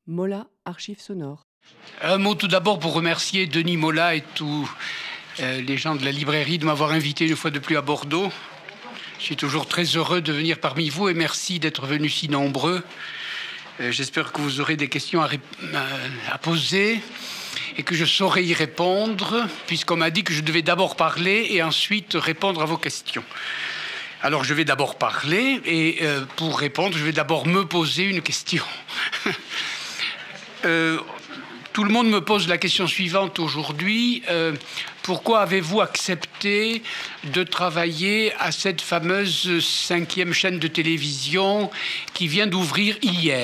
Mola, archives sonores. Un mot tout d'abord pour remercier Denis Mola et tous les gens de la librairie de m'avoir invité une fois de plus à Bordeaux. Je suis toujours très heureux de venir parmi vous et merci d'être venus si nombreux. J'espère que vous aurez des questions à poser et que je saurai y répondre, puisqu'on m'a dit que je devais d'abord parler et ensuite répondre à vos questions. Alors je vais d'abord parler et pour répondre, je vais d'abord me poser une question. Tout le monde me pose la question suivante aujourd'hui. Pourquoi avez-vous accepté de travailler à cette fameuse 5e chaîne de télévision qui vient d'ouvrir hier ?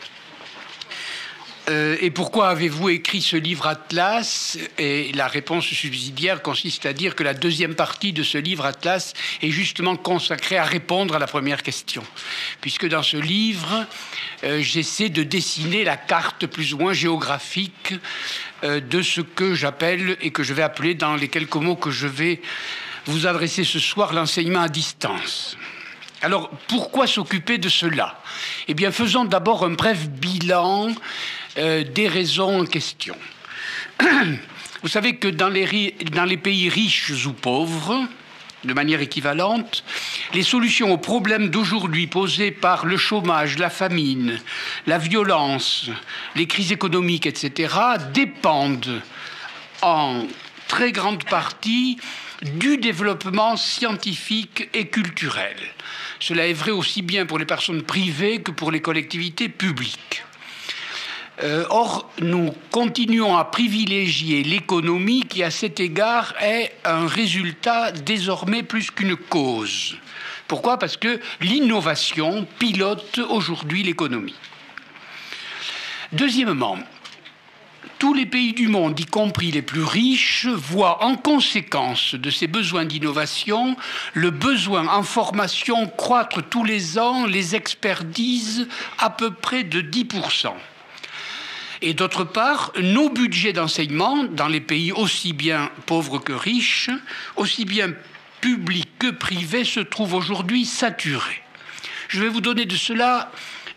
Et pourquoi avez-vous écrit ce livre Atlas ? Et la réponse subsidiaire consiste à dire que la deuxième partie de ce livre Atlas est justement consacrée à répondre à la première question. Puisque dans ce livre, j'essaie de dessiner la carte plus ou moins géographique de ce que j'appelle et que je vais appeler dans les quelques mots que je vais vous adresser ce soir l'enseignement à distance. Alors, pourquoi s'occuper de cela ? Eh bien, faisons d'abord un bref bilan des raisons en question. Vous savez que dans les pays riches ou pauvres, de manière équivalente, les solutions aux problèmes d'aujourd'hui posés par le chômage, la famine, la violence, les crises économiques, etc., dépendent en très grande partie du développement scientifique et culturel. Cela est vrai aussi bien pour les personnes privées que pour les collectivités publiques. Or, nous continuons à privilégier l'économie qui, à cet égard, est un résultat désormais plus qu'une cause. Pourquoi ? Parce que l'innovation pilote aujourd'hui l'économie. Deuxièmement, tous les pays du monde, y compris les plus riches, voient en conséquence de ces besoins d'innovation le besoin en formation croître tous les ans, les experts disent à peu près de 10%. Et d'autre part, nos budgets d'enseignement, dans les pays aussi bien pauvres que riches, aussi bien publics que privés, se trouvent aujourd'hui saturés. Je vais vous donner de cela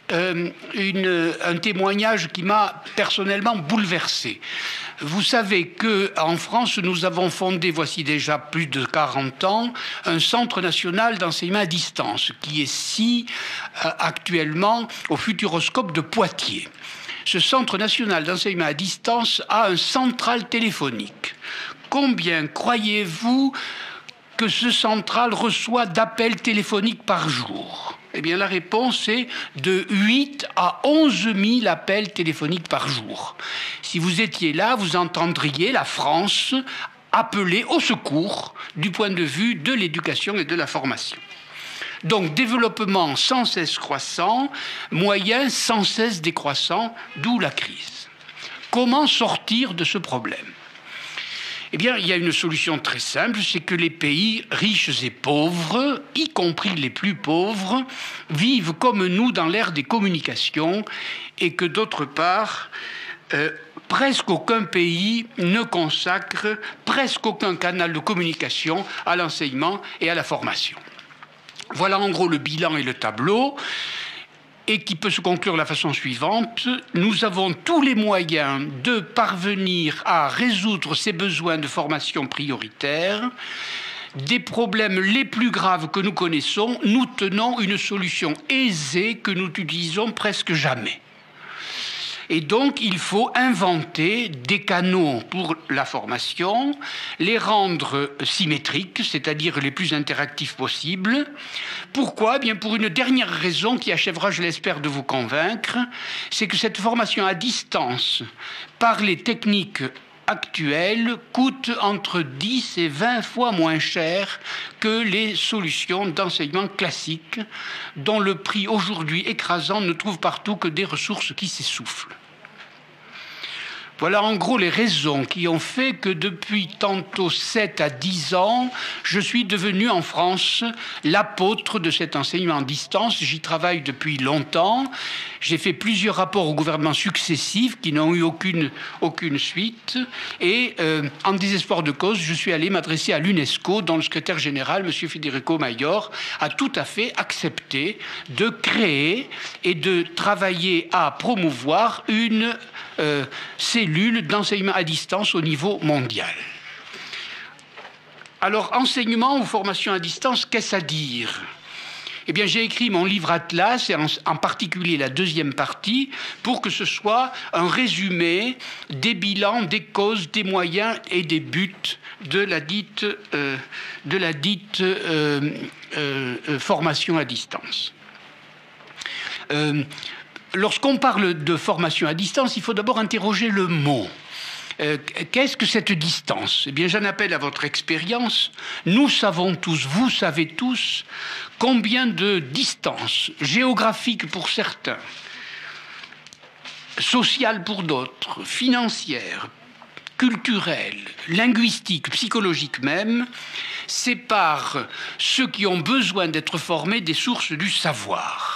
un témoignage qui m'a personnellement bouleversé. Vous savez qu'en France, nous avons fondé, voici déjà plus de 40 ans, un centre national d'enseignement à distance qui est actuellement au Futuroscope de Poitiers. Ce centre national d'enseignement à distance a un central téléphonique. Combien croyez-vous que ce central reçoit d'appels téléphoniques par jour ? Eh bien, la réponse est de 8 à 11 000 appels téléphoniques par jour. Si vous étiez là, vous entendriez la France appeler au secours du point de vue de l'éducation et de la formation. Donc, développement sans cesse croissant, moyens sans cesse décroissants, d'où la crise. Comment sortir de ce problème ? Eh bien, il y a une solution très simple, c'est que les pays riches et pauvres, y compris les plus pauvres, vivent comme nous dans l'ère des communications et que d'autre part, presque aucun pays ne consacre presque aucun canal de communication à l'enseignement et à la formation. Voilà en gros le bilan et le tableau, et qui peut se conclure de la façon suivante. Nous avons tous les moyens de parvenir à résoudre ces besoins de formation prioritaires. Des problèmes les plus graves que nous connaissons, nous tenons une solution aisée que nous n'utilisons presque jamais. Et donc, il faut inventer des canaux pour la formation, les rendre symétriques, c'est-à-dire les plus interactifs possibles. Pourquoi ? Bien, pour une dernière raison qui achèvera, je l'espère, de vous convaincre, c'est que cette formation à distance, par les techniques actuelles, coûte entre 10 et 20 fois moins cher que les solutions d'enseignement classiques, dont le prix aujourd'hui écrasant ne trouve partout que des ressources qui s'essoufflent. Voilà en gros les raisons qui ont fait que depuis tantôt 7 à 10 ans, je suis devenu en France l'apôtre de cet enseignement à distance. J'y travaille depuis longtemps. J'ai fait plusieurs rapports au gouvernement successifs qui n'ont eu aucune suite. Et en désespoir de cause, je suis allé m'adresser à l'UNESCO, dont le secrétaire général, M. Federico Mayor, a tout à fait accepté de créer et de travailler à promouvoir une cellule d'enseignement à distance au niveau mondial. Alors, enseignement ou formation à distance, qu'est-ce à dire ? Eh bien, j'ai écrit mon livre Atlas, et en particulier la deuxième partie, pour que ce soit un résumé des bilans, des causes, des moyens et des buts de la dite formation à distance. Lorsqu'on parle de formation à distance, il faut d'abord interroger le mot. Qu'est-ce que cette distance? Eh bien, j'en appelle à votre expérience. Nous savons tous, vous savez tous, combien de distances géographiques pour certains, sociales pour d'autres, financières, culturelles, linguistiques, psychologiques même, séparent ceux qui ont besoin d'être formés des sources du savoir.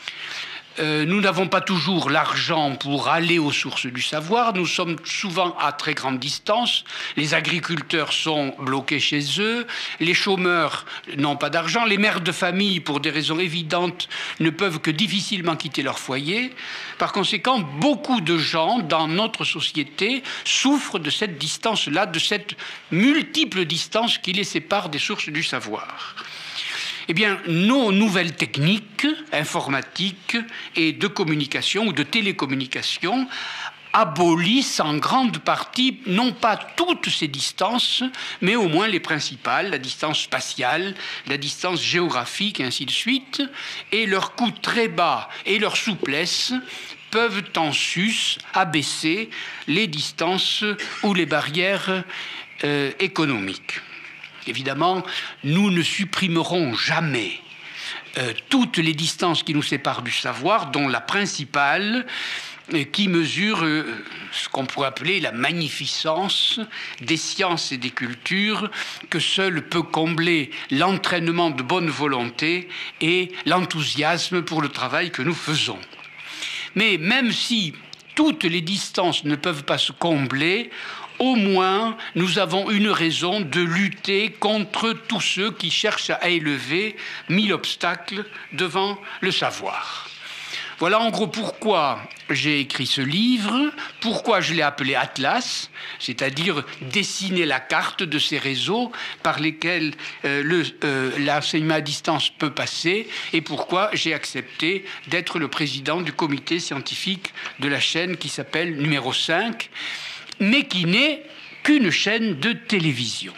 Nous n'avons pas toujours l'argent pour aller aux sources du savoir. Nous sommes souvent à très grande distance. Les agriculteurs sont bloqués chez eux. Les chômeurs n'ont pas d'argent. Les mères de famille, pour des raisons évidentes, ne peuvent que difficilement quitter leur foyer. Par conséquent, beaucoup de gens dans notre société souffrent de cette distance-là, de cette multiple distance qui les sépare des sources du savoir. Eh bien, nos nouvelles techniques informatiques et de communication ou de télécommunication abolissent en grande partie, non pas toutes ces distances, mais au moins les principales, la distance spatiale, la distance géographique, et ainsi de suite, et leur coût très bas et leur souplesse peuvent en sus abaisser les distances ou les barrières économiques. Évidemment, nous ne supprimerons jamais toutes les distances qui nous séparent du savoir, dont la principale qui mesure ce qu'on pourrait appeler la magnificence des sciences et des cultures que seul peut combler l'entraînement de bonne volonté et l'enthousiasme pour le travail que nous faisons. Mais même si toutes les distances ne peuvent pas se combler, au moins, nous avons une raison de lutter contre tous ceux qui cherchent à élever 1000 obstacles devant le savoir. Voilà en gros pourquoi j'ai écrit ce livre, pourquoi je l'ai appelé Atlas, c'est-à-dire dessiner la carte de ces réseaux par lesquels l'enseignement à distance peut passer, et pourquoi j'ai accepté d'être le président du comité scientifique de la chaîne qui s'appelle Numéro 5, mais qui n'est qu'une chaîne de télévision.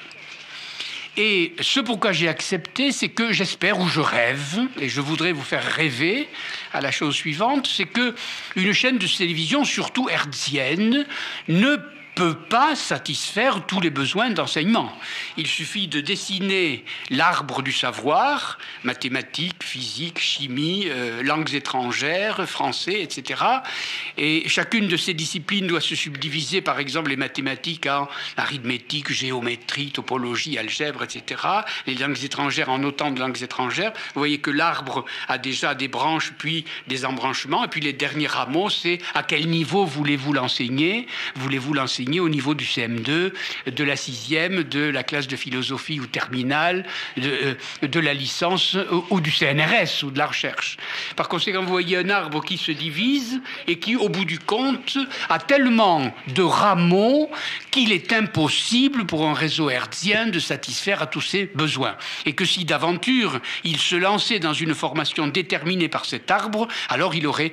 Et ce pourquoi j'ai accepté, c'est que j'espère, ou je rêve, et je voudrais vous faire rêver à la chose suivante, c'est qu'une chaîne de télévision, surtout hertzienne, ne peut pas satisfaire tous les besoins d'enseignement. Il suffit de dessiner l'arbre du savoir, mathématiques, physique, chimie, langues étrangères, français, etc. Et chacune de ces disciplines doit se subdiviser, par exemple les mathématiques en arithmétique, géométrie, topologie, algèbre, etc. Les langues étrangères en autant de langues étrangères. Vous voyez que l'arbre a déjà des branches, puis des embranchements. Et puis les derniers rameaux, c'est à quel niveau voulez-vous l'enseigner? Voulez-vous l'enseigner au niveau du CM2, de la 6e, de la classe de philosophie ou terminale, de la licence ou du CNRS ou de la recherche. Par conséquent, vous voyez un arbre qui se divise et qui, au bout du compte, a tellement de rameaux qu'il est impossible pour un réseau hertzien de satisfaire à tous ses besoins. Et que si d'aventure il se lançait dans une formation déterminée par cet arbre, alors il aurait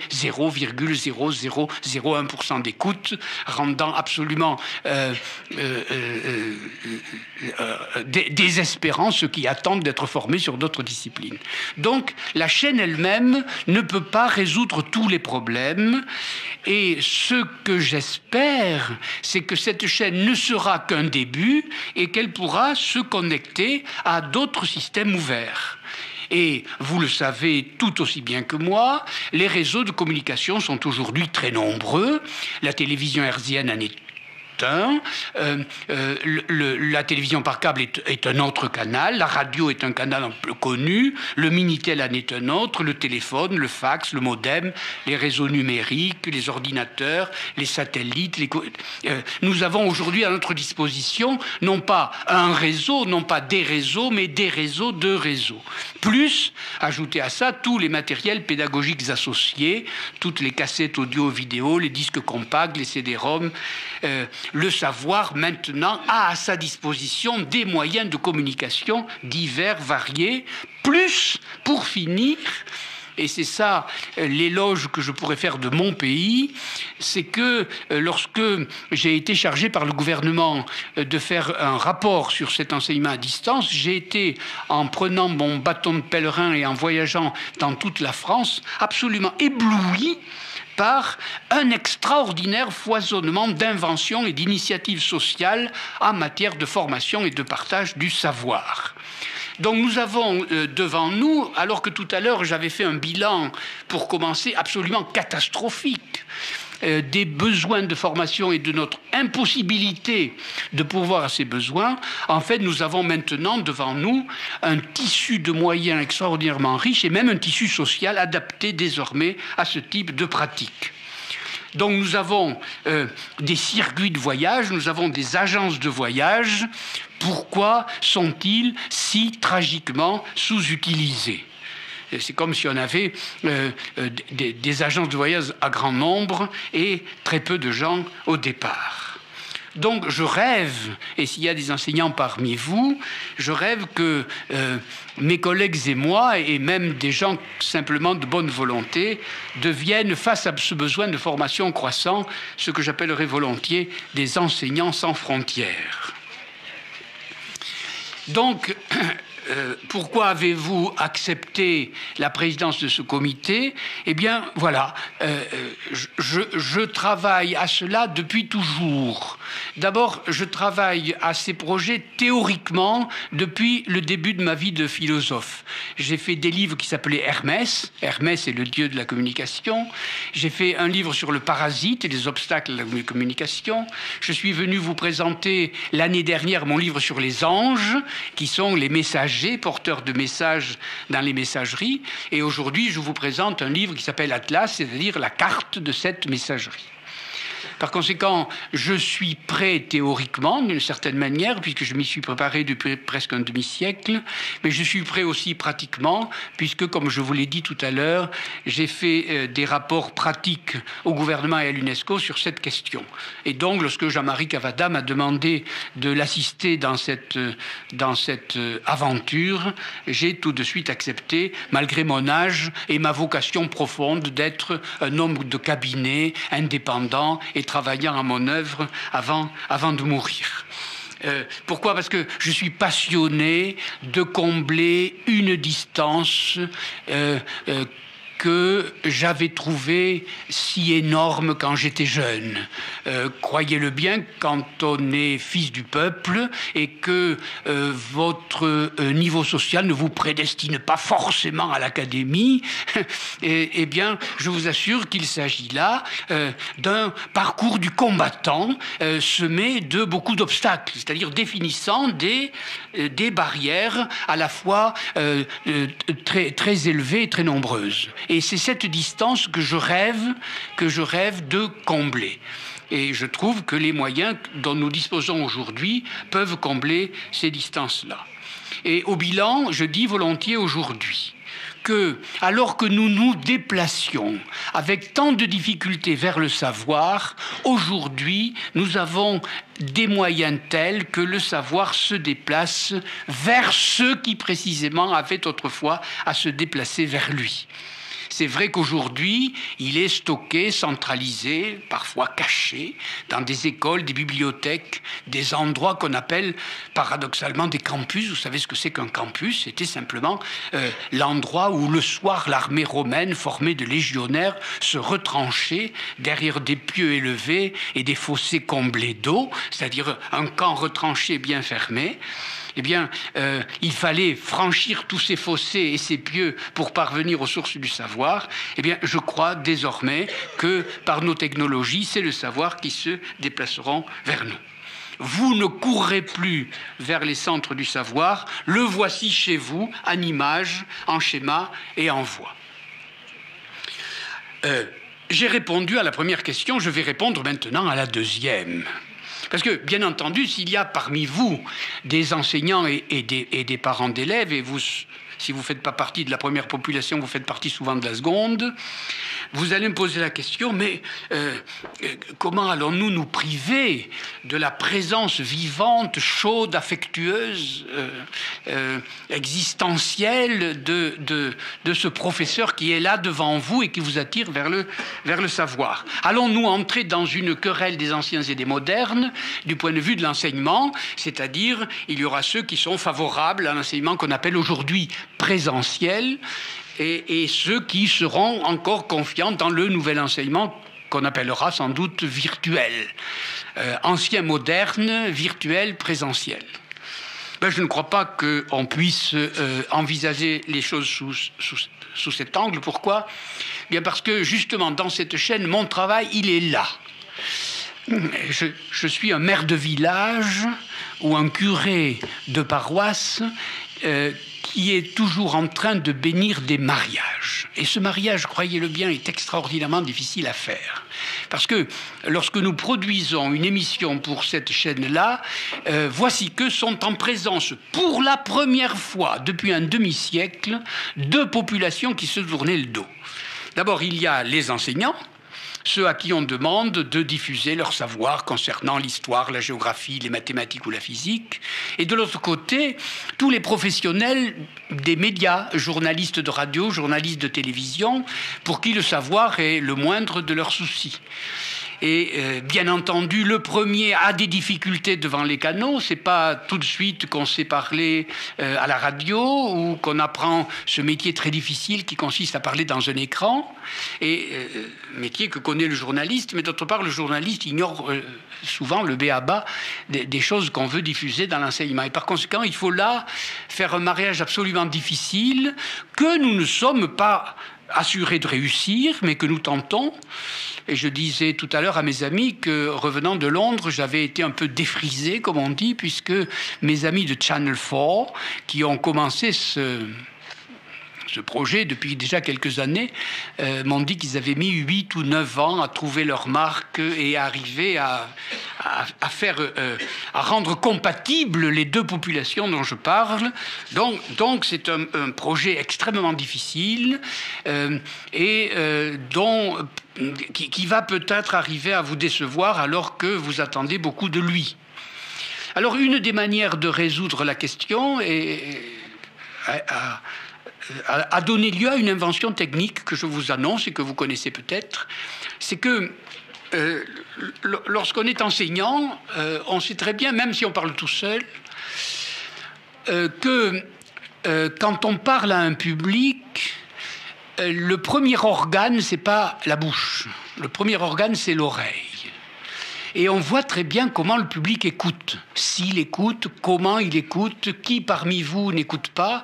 0,0001% d'écoute, rendant absolument désespérant ceux qui attendent d'être formés sur d'autres disciplines. Donc la chaîne elle-même ne peut pas résoudre tous les problèmes, et ce que j'espère, c'est que cette chaîne ne sera qu'un début et qu'elle pourra se connecter à d'autres systèmes ouverts. Et vous le savez tout aussi bien que moi, les réseaux de communication sont aujourd'hui très nombreux. La télévision hertzienne en est un. La télévision par câble est un autre canal. La radio est un canal un peu connu. Le Minitel en est un autre. Le téléphone, le fax, le modem, les réseaux numériques, les ordinateurs, les satellites. Nous avons aujourd'hui à notre disposition non pas un réseau, non pas des réseaux, mais des réseaux de réseaux. Plus, ajouter à ça tous les matériels pédagogiques associés, toutes les cassettes audio-vidéo, les disques compacts, les CD-ROM. Le savoir maintenant a à sa disposition des moyens de communication divers, variés. Plus, pour finir, et c'est ça l'éloge que je pourrais faire de mon pays, c'est que lorsque j'ai été chargé par le gouvernement de faire un rapport sur cet enseignement à distance, j'ai été, en prenant mon bâton de pèlerin et en voyageant dans toute la France, absolument ébloui par un extraordinaire foisonnement d'inventions et d'initiatives sociales en matière de formation et de partage du savoir. Donc nous avons devant nous, alors que tout à l'heure j'avais fait un bilan, pour commencer, absolument catastrophique, des besoins de formation et de notre impossibilité de pourvoir à ces besoins, en fait nous avons maintenant devant nous un tissu de moyens extraordinairement riche et même un tissu social adapté désormais à ce type de pratique. Donc nous avons des circuits de voyage, nous avons des agences de voyage. Pourquoi sont-ils si tragiquement sous-utilisés ? C'est comme si on avait des agences de voyage à grand nombre et très peu de gens au départ. Donc je rêve, et s'il y a des enseignants parmi vous, je rêve que mes collègues et moi, et même des gens simplement de bonne volonté, deviennent, face à ce besoin de formation croissant, ce que j'appellerais volontiers des enseignants sans frontières. Donc, pourquoi avez-vous accepté la présidence de ce comité? Eh bien, voilà, je travaille à cela depuis toujours. D'abord, je travaille à ces projets théoriquement depuis le début de ma vie de philosophe. J'ai fait des livres qui s'appelaient Hermès. Hermès est le dieu de la communication. J'ai fait un livre sur le parasite et les obstacles de la communication. Je suis venu vous présenter l'année dernière mon livre sur les anges, qui sont les messagers, porteurs de messages dans les messageries. Et aujourd'hui, je vous présente un livre qui s'appelle Atlas, c'est-à-dire la carte de cette messagerie. Par conséquent, je suis prêt théoriquement, d'une certaine manière, puisque je m'y suis préparé depuis presque un demi-siècle, mais je suis prêt aussi pratiquement, puisque, comme je vous l'ai dit tout à l'heure, j'ai fait des rapports pratiques au gouvernement et à l'UNESCO sur cette question. Et donc, lorsque Jean-Marie Cavada m'a demandé de l'assister dans cette aventure, j'ai tout de suite accepté, malgré mon âge et ma vocation profonde d'être un homme de cabinet, indépendant et travaillant à mon œuvre avant de mourir. Pourquoi ? Parce que je suis passionné de combler une distance que j'avais trouvé si énorme quand j'étais jeune. Croyez-le bien, quand on est fils du peuple et que votre niveau social ne vous prédestine pas forcément à l'académie, eh bien, je vous assure qu'il s'agit là d'un parcours du combattant semé de beaucoup d'obstacles, c'est-à-dire définissant des barrières à la fois très élevées et très nombreuses. Et c'est cette distance que je rêve de combler. Et je trouve que les moyens dont nous disposons aujourd'hui peuvent combler ces distances-là. Et au bilan, je dis volontiers aujourd'hui que, alors que nous nous déplacions avec tant de difficultés vers le savoir, aujourd'hui, nous avons des moyens tels que le savoir se déplace vers ceux qui, précisément, avaient autrefois à se déplacer vers lui. C'est vrai qu'aujourd'hui, il est stocké, centralisé, parfois caché, dans des écoles, des bibliothèques, des endroits qu'on appelle paradoxalement des campus. Vous savez ce que c'est qu'un campus? C'était simplement l'endroit où le soir, l'armée romaine, formée de légionnaires, se retranchait derrière des pieux élevés et des fossés comblés d'eau, c'est-à-dire un camp retranché bien fermé. eh bien, il fallait franchir tous ces fossés et ces pieux pour parvenir aux sources du savoir, eh bien, je crois désormais que par nos technologies, c'est le savoir qui se déplaceront vers nous. Vous ne courrez plus vers les centres du savoir, le voici chez vous, en images, en schéma et en voix. J'ai répondu à la première question, je vais répondre maintenant à la deuxième. Parce que, bien entendu, s'il y a parmi vous des enseignants et des parents d'élèves, et vous, si vous ne faites pas partie de la première population, vous faites partie souvent de la seconde, vous allez me poser la question, mais comment allons-nous nous priver de la présence vivante, chaude, affectueuse, existentielle de ce professeur qui est là devant vous et qui vous attire vers le savoir? Allons-nous entrer dans une querelle des anciens et des modernes du point de vue de l'enseignement, c'est-à-dire il y aura ceux qui sont favorables à l'enseignement qu'on appelle aujourd'hui présentiel, et ceux qui seront encore confiants dans le nouvel enseignement qu'on appellera sans doute virtuel. Ancien moderne, virtuel, présentiel. Ben, je ne crois pas qu'on puisse envisager les choses sous cet angle. Pourquoi? Bien parce que justement dans cette chaîne, mon travail, il est là. Je suis un maire de village ou un curé de paroisse qui est toujours en train de bénir des mariages. Et ce mariage, croyez-le bien, est extraordinairement difficile à faire. Parce que lorsque nous produisons une émission pour cette chaîne-là, voici que sont en présence pour la première fois depuis un demi-siècle deux populations qui se tournaient le dos. D'abord, il y a les enseignants, ceux à qui on demande de diffuser leur savoir concernant l'histoire, la géographie, les mathématiques ou la physique. Et de l'autre côté, tous les professionnels des médias, journalistes de radio, journalistes de télévision, pour qui le savoir est le moindre de leurs soucis. Et bien entendu, le premier a des difficultés devant les canaux. C'est pas tout de suite qu'on sait parler à la radio ou qu'on apprend ce métier très difficile qui consiste à parler dans un écran. Et métier que connaît le journaliste, mais d'autre part, le journaliste ignore souvent le b.a.-ba des choses qu'on veut diffuser dans l'enseignement. Et par conséquent, il faut là faire un mariage absolument difficile que nous ne sommes pas assurés de réussir, mais que nous tentons. Et je disais tout à l'heure à mes amis que, revenant de Londres, j'avais été un peu défrisé, comme on dit, puisque mes amis de Channel 4, qui ont commencé ce projet depuis déjà quelques années, m'ont dit qu'ils avaient mis 8 ou 9 ans à trouver leur marque et à arriver à rendre compatibles les deux populations dont je parle. Donc c'est un projet extrêmement difficile qui va peut-être arriver à vous décevoir alors que vous attendez beaucoup de lui. Alors une des manières de résoudre la question a donné lieu à une invention technique que je vous annonce et que vous connaissez peut-être. C'est que lorsqu'on est enseignant, on sait très bien, même si on parle tout seul, que quand on parle à un public, le premier organe, c'est pas la bouche. Le premier organe, c'est l'oreille. Et on voit très bien comment le public écoute. S'il écoute, comment il écoute, qui parmi vous n'écoute pas.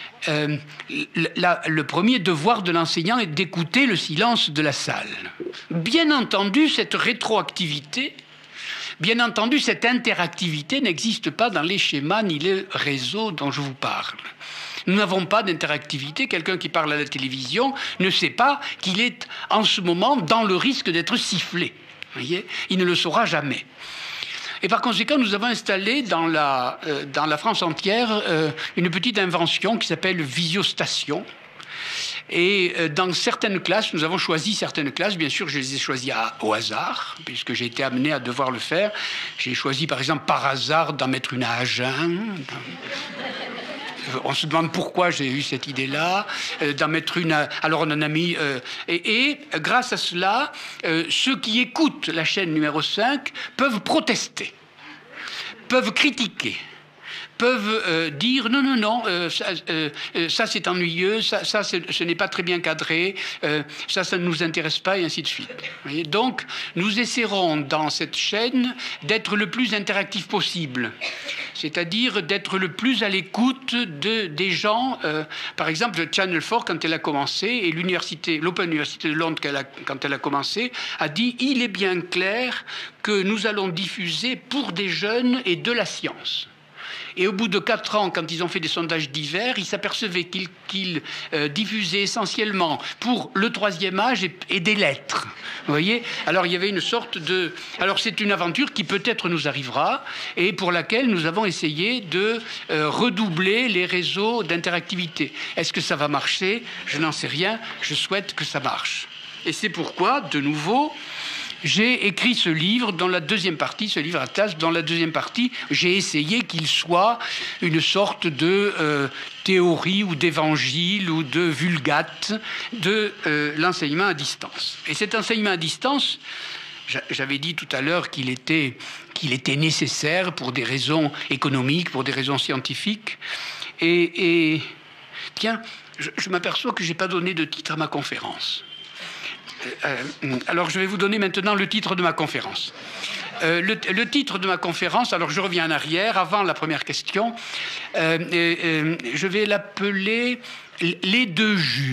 Le premier devoir de l'enseignant est d'écouter le silence de la salle. Bien entendu, cette rétroactivité, bien entendu, cette interactivité n'existe pas dans les schémas ni les réseaux dont je vous parle. Nous n'avons pas d'interactivité. Quelqu'un qui parle à la télévision ne sait pas qu'il est en ce moment dans le risque d'être sifflé. Vous voyez ? Il ne le saura jamais. Et par conséquent, nous avons installé dans la France entière une petite invention qui s'appelle Visiostation. Et dans certaines classes, nous avons choisi certaines classes. Bien sûr, je les ai choisies au hasard, puisque j'ai été amené à devoir le faire. J'ai choisi, par exemple, par hasard, d'en mettre une à Agen. On se demande pourquoi j'ai eu cette idée-là, d'en mettre une. Alors on en a mis. Et grâce à cela, ceux qui écoutent la chaîne numéro 5 peuvent protester, peuvent critiquer, peuvent dire non, ça c'est ennuyeux, ça ce n'est pas très bien cadré, ça ne nous intéresse pas, et ainsi de suite. Vous voyez ? Donc nous essaierons dans cette chaîne d'être le plus interactif possible. c'est-à-dire d'être le plus à l'écoute des gens. Par exemple, Channel 4, quand elle a commencé, et l'Open University de Londres, quand elle a commencé, a dit « Il est bien clair que nous allons diffuser pour des jeunes et de la science ». Et au bout de 4 ans, quand ils ont fait des sondages divers, ils s'apercevaient qu'ils diffusaient essentiellement pour le 3e âge et des lettres. Vous voyez ? Alors il y avait une sorte de... Alors c'est une aventure qui peut-être nous arrivera et pour laquelle nous avons essayé de redoubler les réseaux d'interactivité. Est-ce que ça va marcher ? Je n'en sais rien. Je souhaite que ça marche. Et c'est pourquoi, de nouveau... J'ai écrit ce livre dans la deuxième partie, ce livre Atlas, dans la deuxième partie, j'ai essayé qu'il soit une sorte de théorie ou d'évangile ou de vulgate de l'enseignement à distance. Et cet enseignement à distance, j'avais dit tout à l'heure qu'il était nécessaire pour des raisons économiques, pour des raisons scientifiques. Et tiens, je m'aperçois que je n'ai pas donné de titre à ma conférence. Alors, je vais vous donner maintenant le titre de ma conférence. Le titre de ma conférence, alors je reviens en arrière, avant la première question, je vais l'appeler « Les deux Jules ».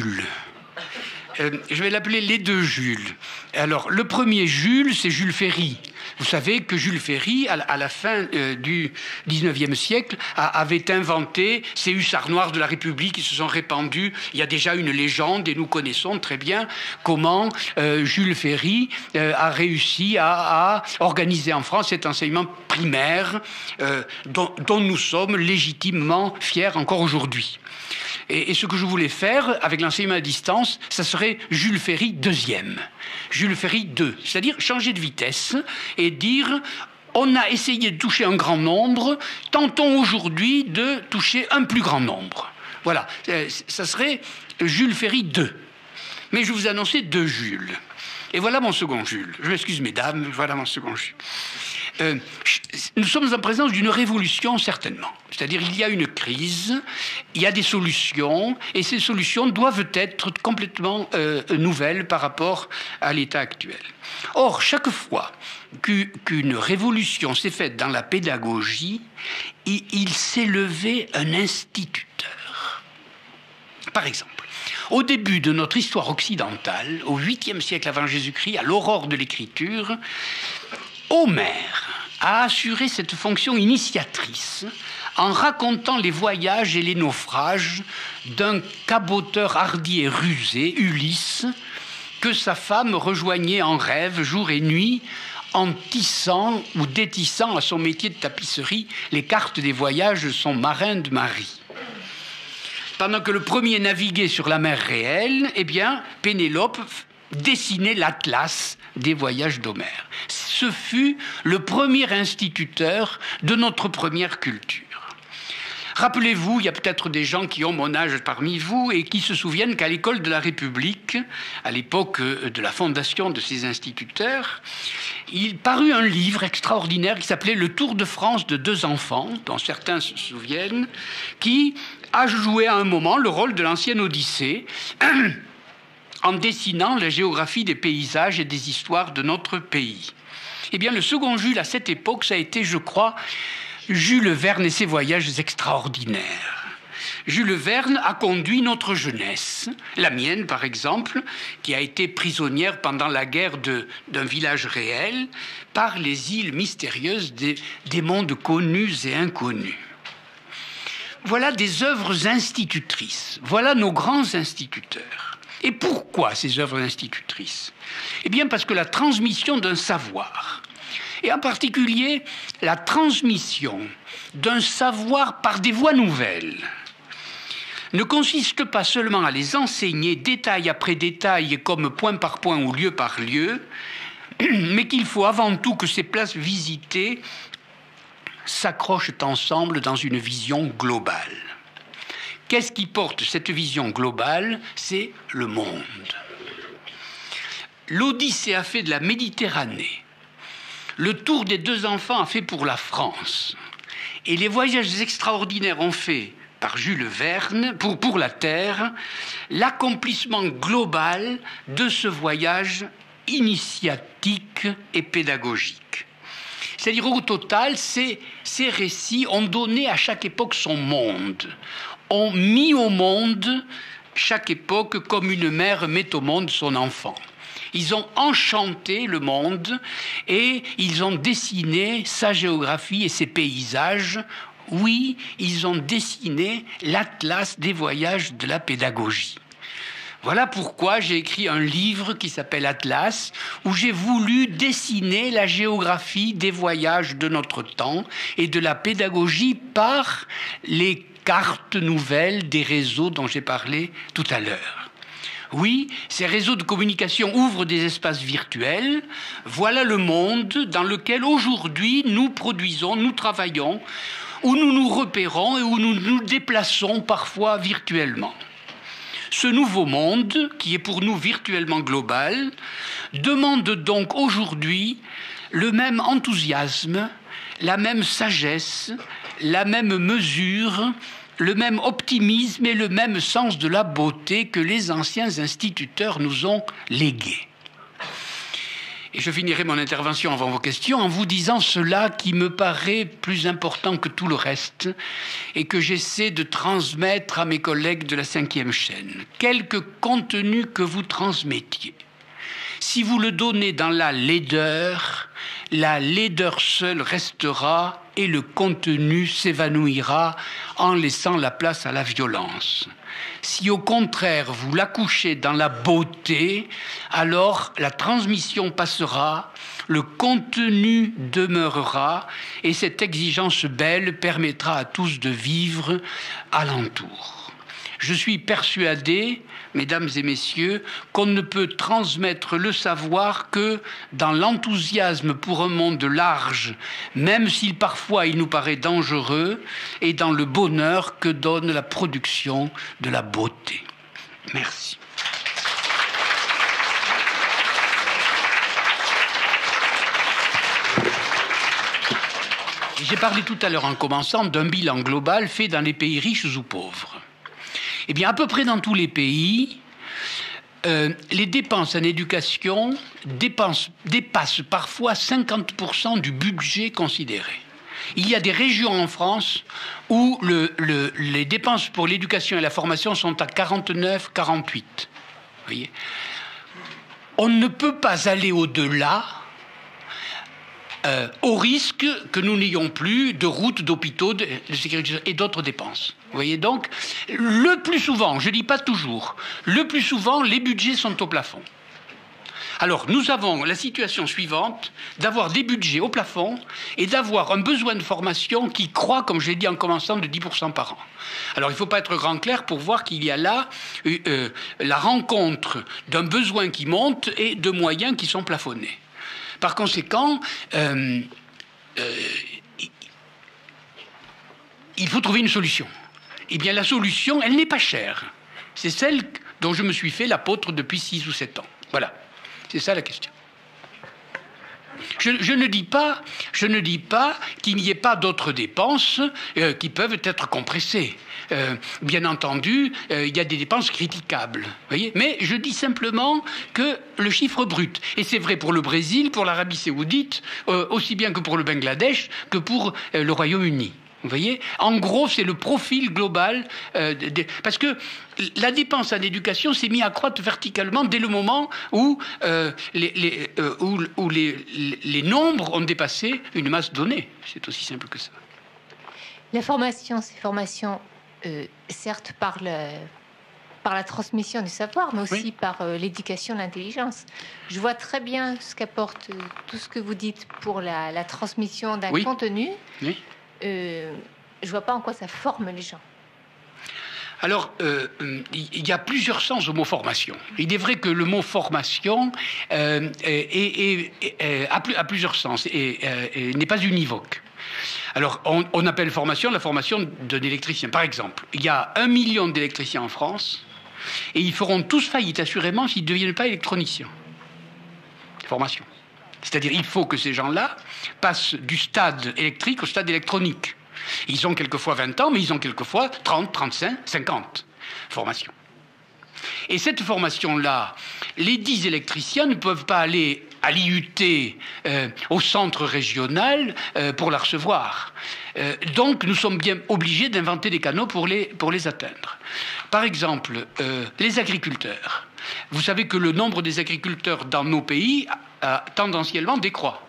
Je vais l'appeler « Les deux Jules ». Alors, le premier Jules, c'est Jules Ferry. Vous savez que Jules Ferry, à la fin du 19e siècle, avait inventé ces hussards noirs de la République qui se sont répandus. Il y a déjà une légende et nous connaissons très bien comment Jules Ferry a réussi à organiser en France cet enseignement primaire dont nous sommes légitimement fiers encore aujourd'hui. Et ce que je voulais faire avec l'enseignement à distance, ça serait Jules Ferry deuxième. Jules Ferry 2, c'est-à-dire changer de vitesse et dire on a essayé de toucher un grand nombre, tentons aujourd'hui de toucher un plus grand nombre. Voilà, ça serait Jules Ferry 2. Mais je vous annonçais 2 Jules. Et voilà mon second Jules. Je m'excuse mesdames, voilà mon second Jules. Nous sommes en présence d'une révolution, certainement. C'est-à-dire il y a une crise, il y a des solutions, et ces solutions doivent être complètement nouvelles par rapport à l'état actuel. Or, chaque fois qu'une révolution s'est faite dans la pédagogie, il s'est levé un instituteur. Par exemple, au début de notre histoire occidentale, au 8e siècle avant Jésus-Christ, à l'aurore de l'écriture, Homère a assuré cette fonction initiatrice en racontant les voyages et les naufrages d'un caboteur hardi et rusé, Ulysse, que sa femme rejoignait en rêve jour et nuit en tissant ou détissant à son métier de tapisserie les cartes des voyages de son marin de mari. Pendant que le premier naviguait sur la mer réelle, eh bien, Pénélope dessinait l'atlas des voyages d'Homère. Ce fut le premier instituteur de notre première culture. Rappelez-vous, il y a peut-être des gens qui ont mon âge parmi vous et qui se souviennent qu'à l'école de la République, à l'époque de la fondation de ces instituteurs, il parut un livre extraordinaire qui s'appelait « Le Tour de France de 2 enfants », dont certains se souviennent, qui a joué à un moment le rôle de l'ancienne Odyssée, en dessinant la géographie des paysages et des histoires de notre pays. Eh bien, le second Jules, à cette époque, ça a été, je crois, Jules Verne et ses voyages extraordinaires. Jules Verne a conduit notre jeunesse, la mienne par exemple, qui a été prisonnière pendant la guerre d'un village réel, par les îles mystérieuses des mondes connus et inconnus. Voilà des œuvres institutrices, voilà nos grands instituteurs. Et pourquoi ces œuvres institutrices? Eh bien parce que la transmission d'un savoir, et en particulier la transmission d'un savoir par des voies nouvelles, ne consiste pas seulement à les enseigner détail après détail comme point par point ou lieu par lieu, mais qu'il faut avant tout que ces places visitées s'accrochent ensemble dans une vision globale. Qu'est-ce qui porte cette vision globale? C'est le monde. L'Odyssée a fait de la Méditerranée. Le Tour des 2 enfants a fait pour la France. Et les voyages extraordinaires ont fait, par Jules Verne, pour la Terre, l'accomplissement global de ce voyage initiatique et pédagogique. C'est-à-dire, au total, ces récits ont donné à chaque époque son monde, ont mis au monde chaque époque comme une mère met au monde son enfant. Ils ont enchanté le monde et ils ont dessiné sa géographie et ses paysages. Oui, ils ont dessiné l'atlas des voyages de la pédagogie. Voilà pourquoi j'ai écrit un livre qui s'appelle Atlas, où j'ai voulu dessiner la géographie des voyages de notre temps et de la pédagogie par les cartes nouvelles des réseaux dont j'ai parlé tout à l'heure. Oui, ces réseaux de communication ouvrent des espaces virtuels. Voilà le monde dans lequel aujourd'hui nous produisons, nous travaillons, où nous nous repérons et où nous nous déplaçons parfois virtuellement. Ce nouveau monde, qui est pour nous virtuellement global, demande donc aujourd'hui le même enthousiasme, la même sagesse, la même mesure, le même optimisme et le même sens de la beauté que les anciens instituteurs nous ont légués. Et je finirai mon intervention avant vos questions en vous disant cela qui me paraît plus important que tout le reste et que j'essaie de transmettre à mes collègues de la 5e chaîne. Quelque contenu que vous transmettiez, si vous le donnez dans la laideur seule restera et le contenu s'évanouira en laissant la place à la violence. Si au contraire vous l'accouchez dans la beauté, alors la transmission passera, le contenu demeurera et cette exigence belle permettra à tous de vivre alentour. Je suis persuadé, mesdames et messieurs, qu'on ne peut transmettre le savoir que dans l'enthousiasme pour un monde large, même s'il parfois il nous paraît dangereux, et dans le bonheur que donne la production de la beauté. Merci. J'ai parlé tout à l'heure en commençant d'un bilan global fait dans les pays riches ou pauvres. Eh bien, à peu près dans tous les pays, les dépenses en éducation dépassent parfois 50% du budget considéré. Il y a des régions en France où les dépenses pour l'éducation et la formation sont à 49, 48. Vous voyez ? On ne peut pas aller au-delà au risque que nous n'ayons plus de routes, d'hôpitaux, de sécurité et d'autres dépenses. Vous voyez donc, le plus souvent, je ne dis pas toujours, le plus souvent, les budgets sont au plafond. Alors, nous avons la situation suivante, d'avoir des budgets au plafond et d'avoir un besoin de formation qui croît, comme je l'ai dit en commençant, de 10% par an. Alors, il ne faut pas être grand clair pour voir qu'il y a là la rencontre d'un besoin qui monte et de moyens qui sont plafonnés. Par conséquent, il faut trouver une solution. Eh bien, la solution, elle n'est pas chère. C'est celle dont je me suis fait l'apôtre depuis 6 ou 7 ans. Voilà, c'est ça la question. Je ne dis pas qu'il n'y ait pas d'autres dépenses qui peuvent être compressées. Bien entendu, il y a des dépenses critiquables, voyez. Mais je dis simplement que le chiffre brut, et c'est vrai pour le Brésil, pour l'Arabie Saoudite, aussi bien que pour le Bangladesh, que pour le Royaume-Uni. Vous voyez, en gros, c'est le profil global. Parce que la dépense en éducation s'est mise à croître verticalement dès le moment où les nombres ont dépassé une masse donnée. C'est aussi simple que ça. La formation, c'est formation, certes, par la transmission du savoir, mais aussi par l'éducation de l'intelligence. Je vois très bien ce qu'apporte tout ce que vous dites pour la transmission d'un contenu. Oui. Je vois pas en quoi ça forme les gens. Alors, il y a plusieurs sens au mot formation. Il est vrai que le mot formation a plusieurs sens et n'est pas univoque. Alors, on appelle formation la formation d'un électricien. Par exemple, il y a 1 million d'électriciens en France et ils feront tous faillite, assurément, s'ils ne deviennent pas électroniciens. Formation. C'est-à-dire il faut que ces gens-là passent du stade électrique au stade électronique. Ils ont quelquefois 20 ans, mais ils ont quelquefois 30, 35, 50. Formation. Et cette formation-là, les 10 électriciens ne peuvent pas aller à l'IUT, au centre régional, pour la recevoir. Donc nous sommes bien obligés d'inventer des canaux pour les atteindre. Par exemple, les agriculteurs. Vous savez que le nombre des agriculteurs dans nos pays a tendanciellement décroît.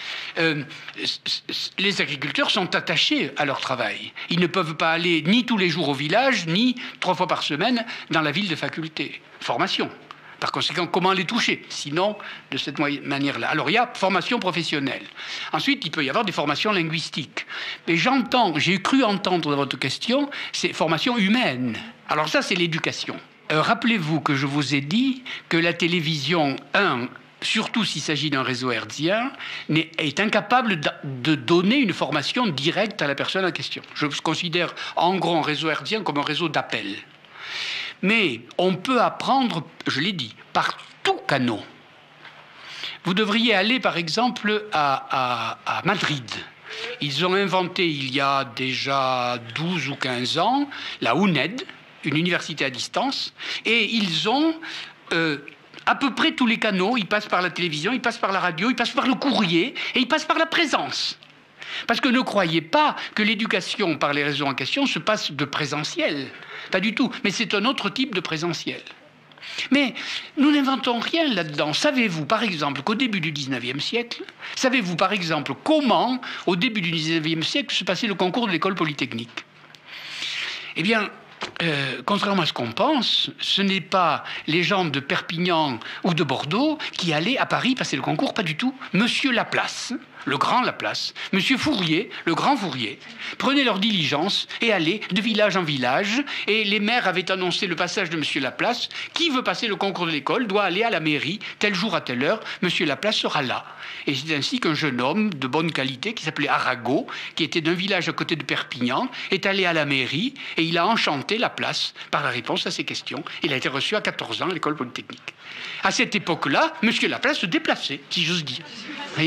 Les agriculteurs sont attachés à leur travail. Ils ne peuvent pas aller ni tous les jours au village, ni 3 fois par semaine dans la ville de faculté. Formation. Par conséquent, comment les toucher? Sinon, de cette manière-là. Alors, il y a formation professionnelle. Ensuite, il peut y avoir des formations linguistiques. Mais j'ai cru entendre dans votre question, c'est formation humaine. Alors ça, c'est l'éducation. Rappelez-vous que je vous ai dit que la télévision, surtout s'il s'agit d'un réseau hertzien, est incapable de donner une formation directe à la personne en question. Je considère en gros un réseau hertzien comme un réseau d'appel. Mais on peut apprendre, je l'ai dit, par tout canal. Vous devriez aller par exemple à Madrid. Ils ont inventé il y a déjà 12 ou 15 ans la UNED, une université à distance, et ils ont à peu près tous les canaux. Ils passent par la télévision, ils passent par la radio, ils passent par le courrier et ils passent par la présence. Parce que ne croyez pas que l'éducation par les réseaux en question se passe de présentiel. Pas du tout. Mais c'est un autre type de présentiel. Mais nous n'inventons rien là-dedans. Savez-vous, par exemple, qu'au début du 19e siècle, savez-vous, par exemple, comment, au début du 19e siècle, se passait le concours de l'école polytechnique? Eh bien, contrairement à ce qu'on pense, ce n'est pas les gens de Perpignan ou de Bordeaux qui allaient à Paris passer le concours, pas du tout. Monsieur Laplace, le grand Laplace, Monsieur Fourier, le grand Fourier, prenaient leur diligence et allaient de village en village. Et les maires avaient annoncé le passage de Monsieur Laplace. Qui veut passer le concours de l'école doit aller à la mairie, tel jour à telle heure. Monsieur Laplace sera là. Et c'est ainsi qu'un jeune homme de bonne qualité, qui s'appelait Arago, qui était d'un village à côté de Perpignan, est allé à la mairie et il a enchanté Laplace par la réponse à ses questions. Il a été reçu à 14 ans à l'école polytechnique. À cette époque-là, Monsieur Laplace se déplaçait, si j'ose dire. Vous voyez ?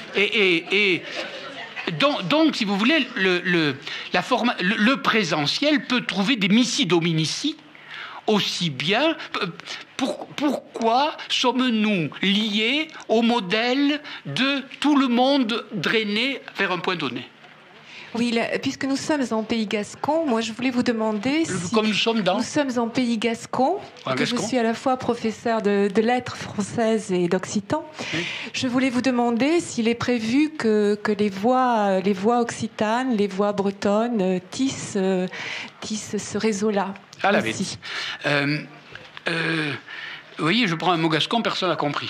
Donc, si vous voulez, le présentiel peut trouver des missi dominici aussi bien. Pourquoi sommes-nous liés au modèle de tout le monde drainé vers un point donné? Oui, puisque nous sommes en Pays Gascon, moi je voulais vous demander si... Comme nous sommes dans... Nous sommes en Pays Gascon, que je suis à la fois professeur de lettres françaises et d'occitan. Oui. Je voulais vous demander s'il est prévu que les voix occitanes, les voix bretonnes tissent ce réseau-là. Ah la bête. Vous voyez, je prends un mot gascon, personne n'a compris.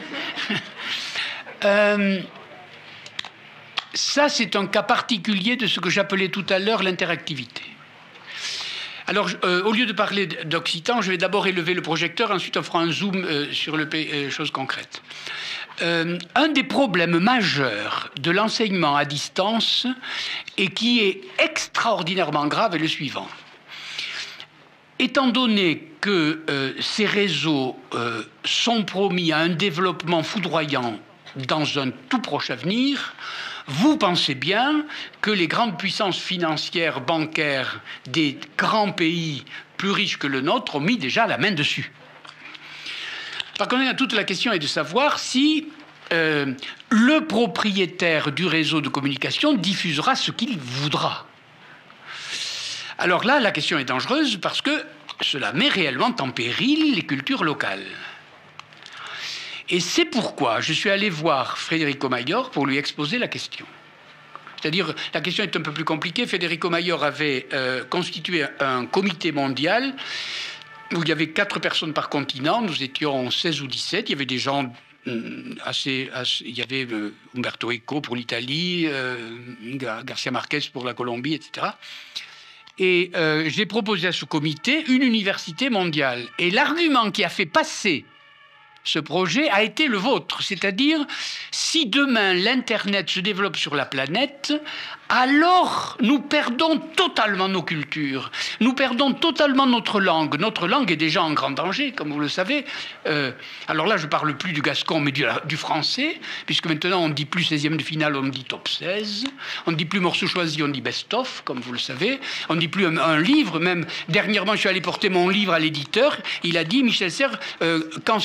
Ça, c'est un cas particulier de ce que j'appelais tout à l'heure l'interactivité. Alors, au lieu de parler d'occitan, je vais d'abord élever le projecteur, ensuite on fera un zoom sur choses concrètes. Un des problèmes majeurs de l'enseignement à distance et qui est extraordinairement grave est le suivant. Étant donné que ces réseaux sont promis à un développement foudroyant dans un tout proche avenir, vous pensez bien que les grandes puissances financières, bancaires des grands pays plus riches que le nôtre ont mis déjà la main dessus. Par contre, toute la question est de savoir si le propriétaire du réseau de communication diffusera ce qu'il voudra. Alors là, la question est dangereuse parce que cela met réellement en péril les cultures locales. Et c'est pourquoi je suis allé voir Federico Mayor pour lui exposer la question. C'est-à-dire, la question est un peu plus compliquée. Federico Mayor avait constitué un comité mondial où il y avait 4 personnes par continent. Nous étions 16 ou 17. Il y avait des gens il y avait Umberto Eco pour l'Italie, Garcia Marquez pour la Colombie, etc. Et j'ai proposé à ce comité une université mondiale. Et l'argument qui a fait passer ce projet a été le vôtre. C'est-à-dire, si demain l'Internet se développe sur la planète, alors nous perdons totalement nos cultures. Nous perdons totalement notre langue. Notre langue est déjà en grand danger, comme vous le savez. Alors là, je ne parle plus du gascon, mais du français, puisque maintenant, on ne dit plus 16e de finale, on dit top 16. On ne dit plus morceau choisi, on dit best-of, comme vous le savez. On ne dit plus un livre. Même dernièrement, je suis allé porter mon livre à l'éditeur. Il a dit, Michel Serres, quand c'est que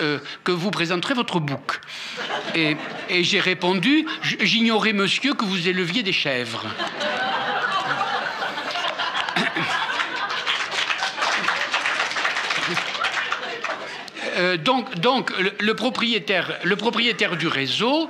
que vous présenterez votre bouc. Et j'ai répondu, j'ignorais, monsieur, que vous éleviez des chèvres. Donc le propriétaire du réseau,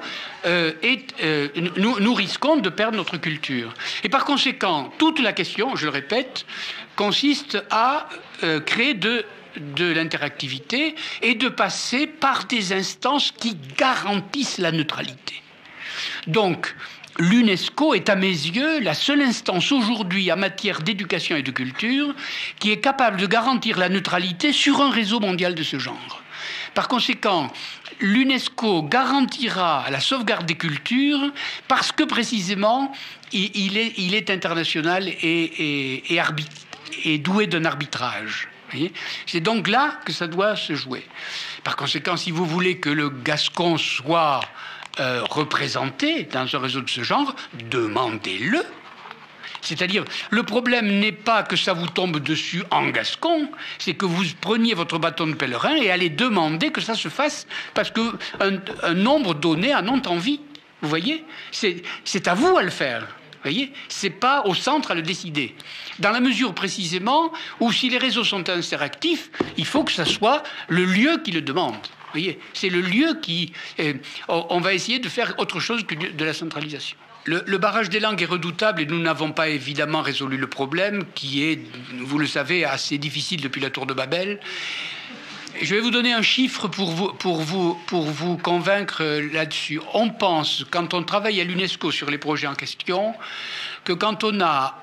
nous risquons de perdre notre culture. Et par conséquent, toute la question, je le répète, consiste à créer de l'interactivité et de passer par des instances qui garantissent la neutralité. Donc, l'UNESCO est à mes yeux la seule instance aujourd'hui en matière d'éducation et de culture qui est capable de garantir la neutralité sur un réseau mondial de ce genre. Par conséquent, l'UNESCO garantira la sauvegarde des cultures parce que précisément il est international et doué d'un arbitrage. C'est donc là que ça doit se jouer. Par conséquent, si vous voulez que le gascon soit représenté dans un réseau de ce genre, demandez-le. C'est-à-dire, le problème n'est pas que ça vous tombe dessus en gascon, c'est que vous preniez votre bâton de pèlerin et allez demander que ça se fasse parce qu'un nombre donné en ont envie. Vous voyez ? C'est à vous à le faire. Vous voyez ? C'est pas au centre à le décider. Dans la mesure précisément où si les réseaux sont interactifs, il faut que ça soit le lieu qui le demande. Vous voyez, c'est le lieu qui... on va essayer de faire autre chose que de la centralisation. Le barrage des langues est redoutable et nous n'avons pas évidemment résolu le problème qui est, vous le savez, assez difficile depuis la tour de Babel. Je vais vous donner un chiffre pour vous convaincre là-dessus. On pense, quand on travaille à l'UNESCO sur les projets en question, que quand on a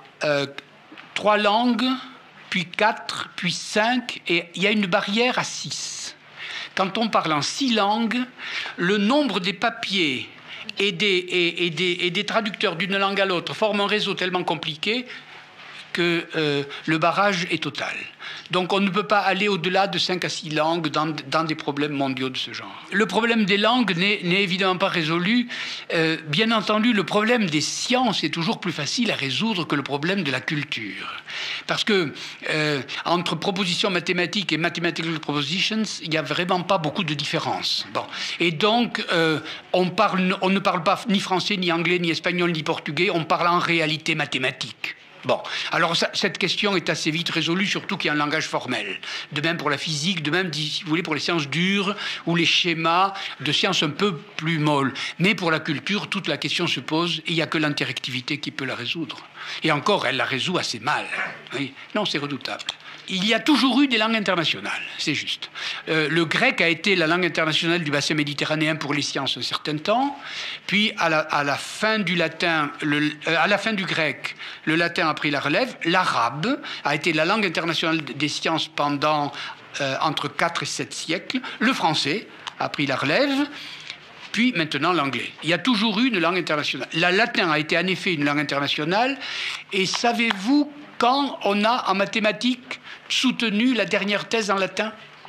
3 langues, puis 4, puis 5, et il y a une barrière à 6. Quand on parle en 6 langues, le nombre des papiers et des traducteurs d'une langue à l'autre forment un réseau tellement compliqué que le barrage est total. Donc on ne peut pas aller au-delà de 5 à 6 langues dans des problèmes mondiaux de ce genre. Le problème des langues n'est évidemment pas résolu. Bien entendu, le problème des sciences est toujours plus facile à résoudre que le problème de la culture. Parce que entre propositions mathématiques et mathematical propositions, il n'y a vraiment pas beaucoup de différence. Bon. Et donc, on ne parle pas ni français, ni anglais, ni espagnol, ni portugais, on parle en réalité mathématique. Bon, alors cette question est assez vite résolue, surtout qu'il y a un langage formel. De même pour la physique, de même, si vous voulez, pour les sciences dures ou les schémas de sciences un peu plus molles. Mais pour la culture, toute la question se pose et il n'y a que l'interactivité qui peut la résoudre. Et encore, elle la résout assez mal. Oui. Non, c'est redoutable. Il y a toujours eu des langues internationales, c'est juste. Le grec a été la langue internationale du bassin méditerranéen pour les sciences un certain temps. Puis, à la fin du latin, à la fin du grec, le latin a pris la relève. L'arabe a été la langue internationale des sciences pendant entre 4 et 7 siècles. Le français a pris la relève. Puis maintenant l'anglais. Il y a toujours eu une langue internationale. Le latin a été en effet une langue internationale. Et savez-vous quand on a en mathématiques soutenu la dernière thèse en latin ?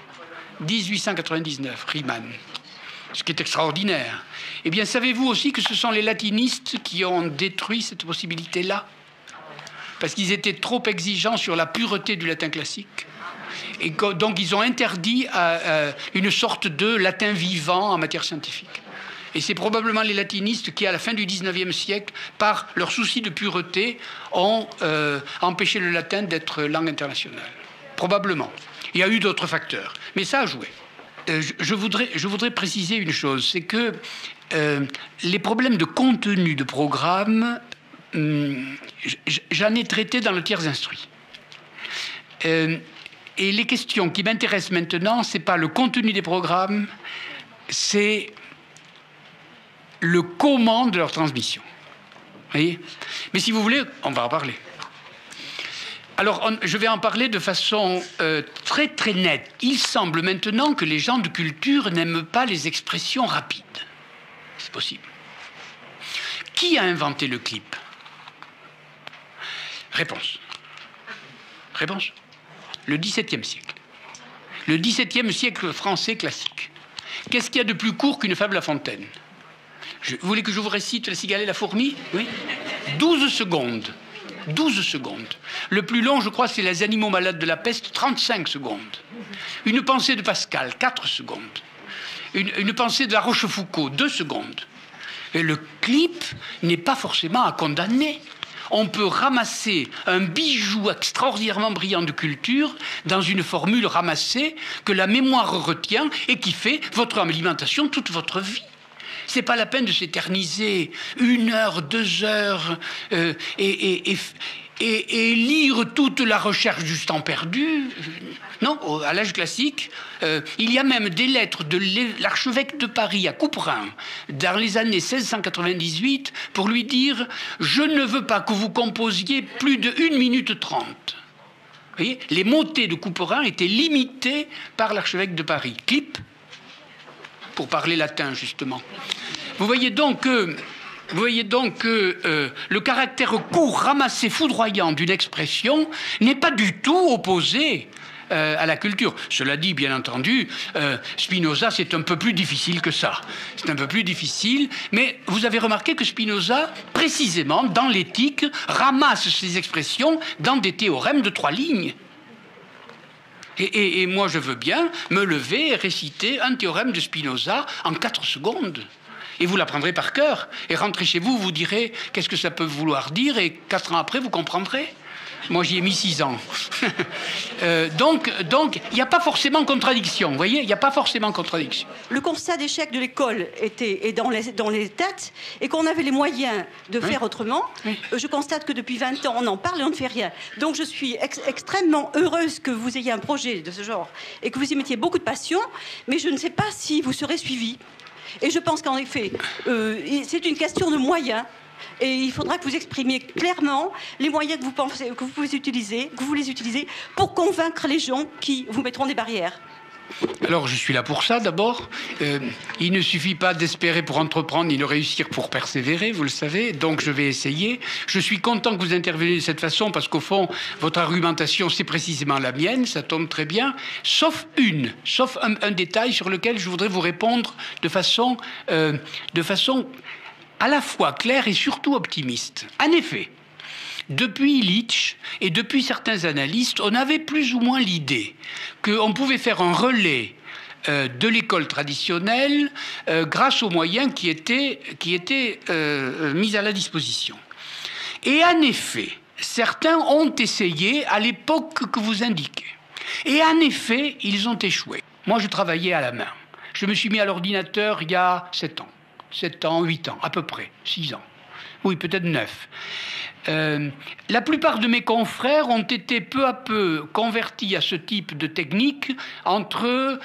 1899, Riemann. Ce qui est extraordinaire. Eh bien, savez-vous aussi que ce sont les latinistes qui ont détruit cette possibilité-là ? Parce qu'ils étaient trop exigeants sur la pureté du latin classique. Et donc, ils ont interdit une sorte de latin vivant en matière scientifique. Et c'est probablement les latinistes qui, à la fin du XIXe siècle, par leur souci de pureté, ont empêché le latin d'être langue internationale. Probablement. Il y a eu d'autres facteurs. Mais ça a joué. Je voudrais préciser une chose, c'est que les problèmes de contenu de programme, j'en ai traité dans le tiers instruit. Et les questions qui m'intéressent maintenant, ce n'est pas le contenu des programmes, c'est le comment de leur transmission. Vous voyez ? Mais si vous voulez, on va en parler. Alors, je vais en parler de façon très très nette. Il semble maintenant que les gens de culture n'aiment pas les expressions rapides. C'est possible. Qui a inventé le clip ? Réponse. Réponse. Le XVIIe siècle. Le XVIIe siècle français classique. Qu'est-ce qu'il y a de plus court qu'une fable à Fontaine ? Vous voulez que je vous récite La cigale et la fourmi ? Oui. 12 secondes. 12 secondes. Le plus long, je crois, c'est Les animaux malades de la peste, 35 secondes. Une pensée de Pascal, 4 secondes. une pensée de La Rochefoucauld, 2 secondes. Et le clip n'est pas forcément à condamner. On peut ramasser un bijou extraordinairement brillant de culture dans une formule ramassée que la mémoire retient et qui fait votre alimentation toute votre vie. C'est pas la peine de s'éterniser 1 heure, 2 heures et lire toute la recherche du temps perdu. Non, à l'âge classique, il y a même des lettres de l'archevêque de Paris à Couperin, dans les années 1698, pour lui dire « Je ne veux pas que vous composiez plus de 1 minute 30 ». Vous voyez, les motets de Couperin étaient limités par l'archevêque de Paris. Clip, pour parler latin, justement. Vous voyez donc que le caractère court, ramassé, foudroyant d'une expression n'est pas du tout opposé à la culture. Cela dit, bien entendu, Spinoza, c'est un peu plus difficile que ça. C'est un peu plus difficile, mais vous avez remarqué que Spinoza, précisément, dans l'éthique, ramasse ces expressions dans des théorèmes de 3 lignes. Et moi, je veux bien me lever et réciter un théorème de Spinoza en 4 secondes. Et vous l'apprendrez par cœur. Et rentrez chez vous, vous direz qu'est-ce que ça peut vouloir dire. Et 4 ans après, vous comprendrez. Moi, j'y ai mis 6 ans. Donc, il n'y a pas forcément contradiction. Vous voyez, il n'y a pas forcément contradiction. Le constat d'échec de l'école était dans les têtes et qu'on avait les moyens de faire autrement. Oui. Je constate que depuis 20 ans, on en parle et on ne fait rien. Donc, je suis extrêmement heureuse que vous ayez un projet de ce genre et que vous y mettiez beaucoup de passion. Mais je ne sais pas si vous serez suivi. Et je pense qu'en effet, c'est une question de moyens. Et il faudra que vous exprimiez clairement les moyens que vous pensez, que vous pouvez utiliser, que vous les utilisez pour convaincre les gens qui vous mettront des barrières. Alors, je suis là pour ça, d'abord. Il ne suffit pas d'espérer pour entreprendre, ni de réussir pour persévérer, vous le savez. Donc, je vais essayer. Je suis content que vous interveniez de cette façon, parce qu'au fond, votre argumentation, c'est précisément la mienne. Ça tombe très bien. Sauf un détail sur lequel je voudrais vous répondre de façon à la fois claire et surtout optimiste. En effet, depuis Illich et depuis certains analystes, on avait plus ou moins l'idée qu'on pouvait faire un relais de l'école traditionnelle grâce aux moyens qui étaient mis à la disposition. Et en effet, certains ont essayé à l'époque que vous indiquez. Et en effet, ils ont échoué. Moi, je travaillais à la main. Je me suis mis à l'ordinateur il y a 7 ans. 7 ans, 8 ans, à peu près, 6 ans. Oui, peut-être 9. La plupart de mes confrères ont été peu à peu convertis à ce type de technique entre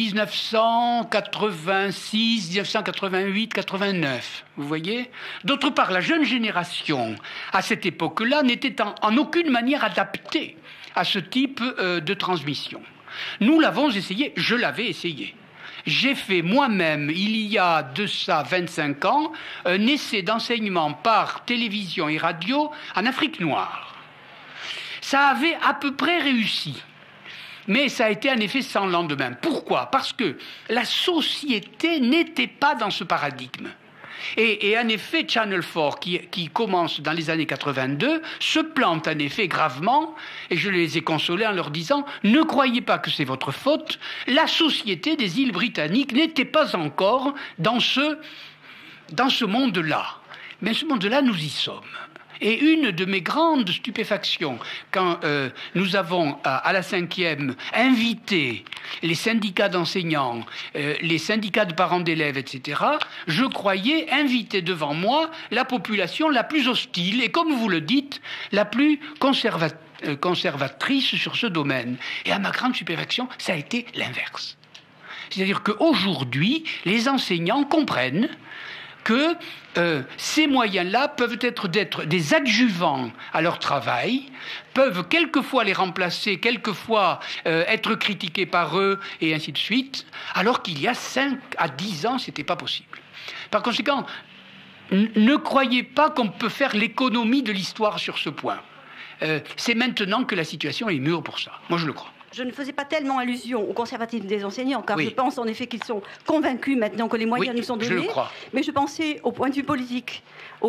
1986, 1988, 89. Vous voyez ? D'autre part, la jeune génération, à cette époque-là, n'était en aucune manière adaptée à ce type de transmission. Nous l'avons essayé, je l'avais essayé. J'ai fait moi-même, il y a de ça 25 ans, un essai d'enseignement par télévision et radio en Afrique noire. Ça avait à peu près réussi, mais ça a été en effet sans lendemain. Pourquoi ? Parce que la société n'était pas dans ce paradigme. Et en effet, Channel 4, qui commence dans les années 82, se plante en effet gravement, et je les ai consolés en leur disant « Ne croyez pas que c'est votre faute, la société des îles britanniques n'était pas encore dans ce monde-là. Mais ce monde-là, nous y sommes. » Et une de mes grandes stupéfactions, quand nous avons, à la 5e, invité les syndicats d'enseignants, les syndicats de parents d'élèves, etc., je croyais inviter devant moi la population la plus hostile et, comme vous le dites, la plus conservatrice sur ce domaine. Et à ma grande stupéfaction, ça a été l'inverse. C'est-à-dire qu'aujourd'hui, les enseignants comprennent que ces moyens-là peuvent être des adjuvants à leur travail, peuvent quelquefois les remplacer, quelquefois être critiqués par eux, et ainsi de suite, alors qu'il y a 5 à 10 ans, ce n'était pas possible. Par conséquent, ne croyez pas qu'on peut faire l'économie de l'histoire sur ce point. C'est maintenant que la situation est mûre pour ça. Moi, je le crois. je ne faisais pas tellement allusion au conservatisme des enseignants, car je pense en effet qu'ils sont convaincus maintenant que les moyens nous sont donnés. Je le crois. Mais je pensais au point de vue politique,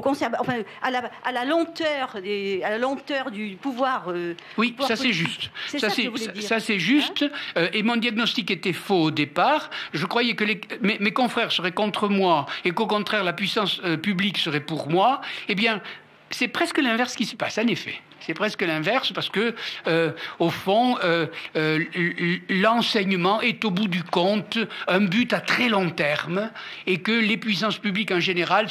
à la lenteur du pouvoir. Oui, ça c'est juste. Ça c'est juste. Et mon diagnostic était faux au départ. Je croyais que mes confrères seraient contre moi et qu'au contraire la puissance publique serait pour moi. Eh bien, c'est presque l'inverse qui se passe, en effet. C'est presque l'inverse parce que, au fond, l'enseignement est au bout du compte un but à très long terme et que les puissances publiques en général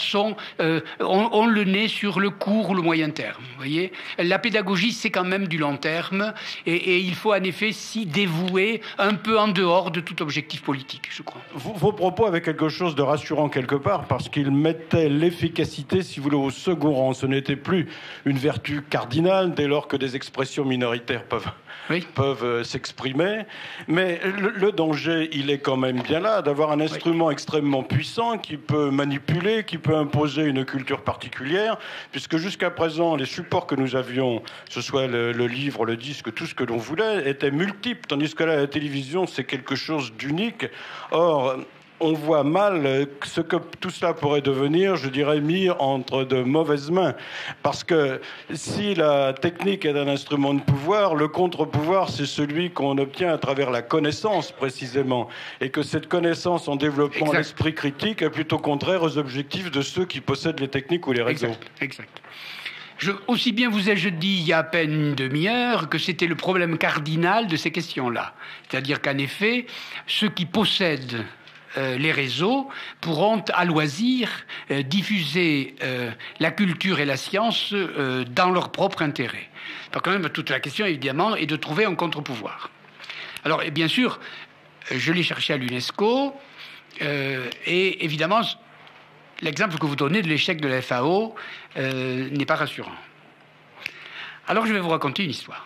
ont le nez sur le court ou le moyen terme. Vous voyez, la pédagogie, c'est quand même du long terme et il faut en effet s'y dévouer un peu en dehors de tout objectif politique, je crois. Vos propos avaient quelque chose de rassurant quelque part parce qu'ils mettaient l'efficacité, si vous voulez, au second rang. Ce n'était plus une vertu cardinale dès lors que des expressions minoritaires peuvent s'exprimer. Mais le danger, il est quand même bien là, d'avoir un instrument extrêmement puissant qui peut manipuler, qui peut imposer une culture particulière, puisque jusqu'à présent, les supports que nous avions, que ce soit le livre, le disque, tout ce que l'on voulait, étaient multiples, tandis que là, la télévision, c'est quelque chose d'unique. Or, on voit mal ce que tout cela pourrait devenir, je dirais, mis entre de mauvaises mains. Parce que si la technique est un instrument de pouvoir, le contre-pouvoir, c'est celui qu'on obtient à travers la connaissance, précisément. Et que cette connaissance, en développant l'esprit critique, est plutôt contraire aux objectifs de ceux qui possèdent les techniques ou les réseaux. Exact. Aussi bien vous ai-je dit il y a à peine une demi-heure que c'était le problème cardinal de ces questions-là. C'est-à-dire qu'en effet, ceux qui possèdent les réseaux pourront à loisir diffuser la culture et la science dans leur propre intérêt. Donc quand même, toute la question, évidemment, est de trouver un contre-pouvoir. Alors, et bien sûr, je l'ai cherché à l'UNESCO, et évidemment, l'exemple que vous donnez de l'échec de la FAO n'est pas rassurant. Alors, je vais vous raconter une histoire.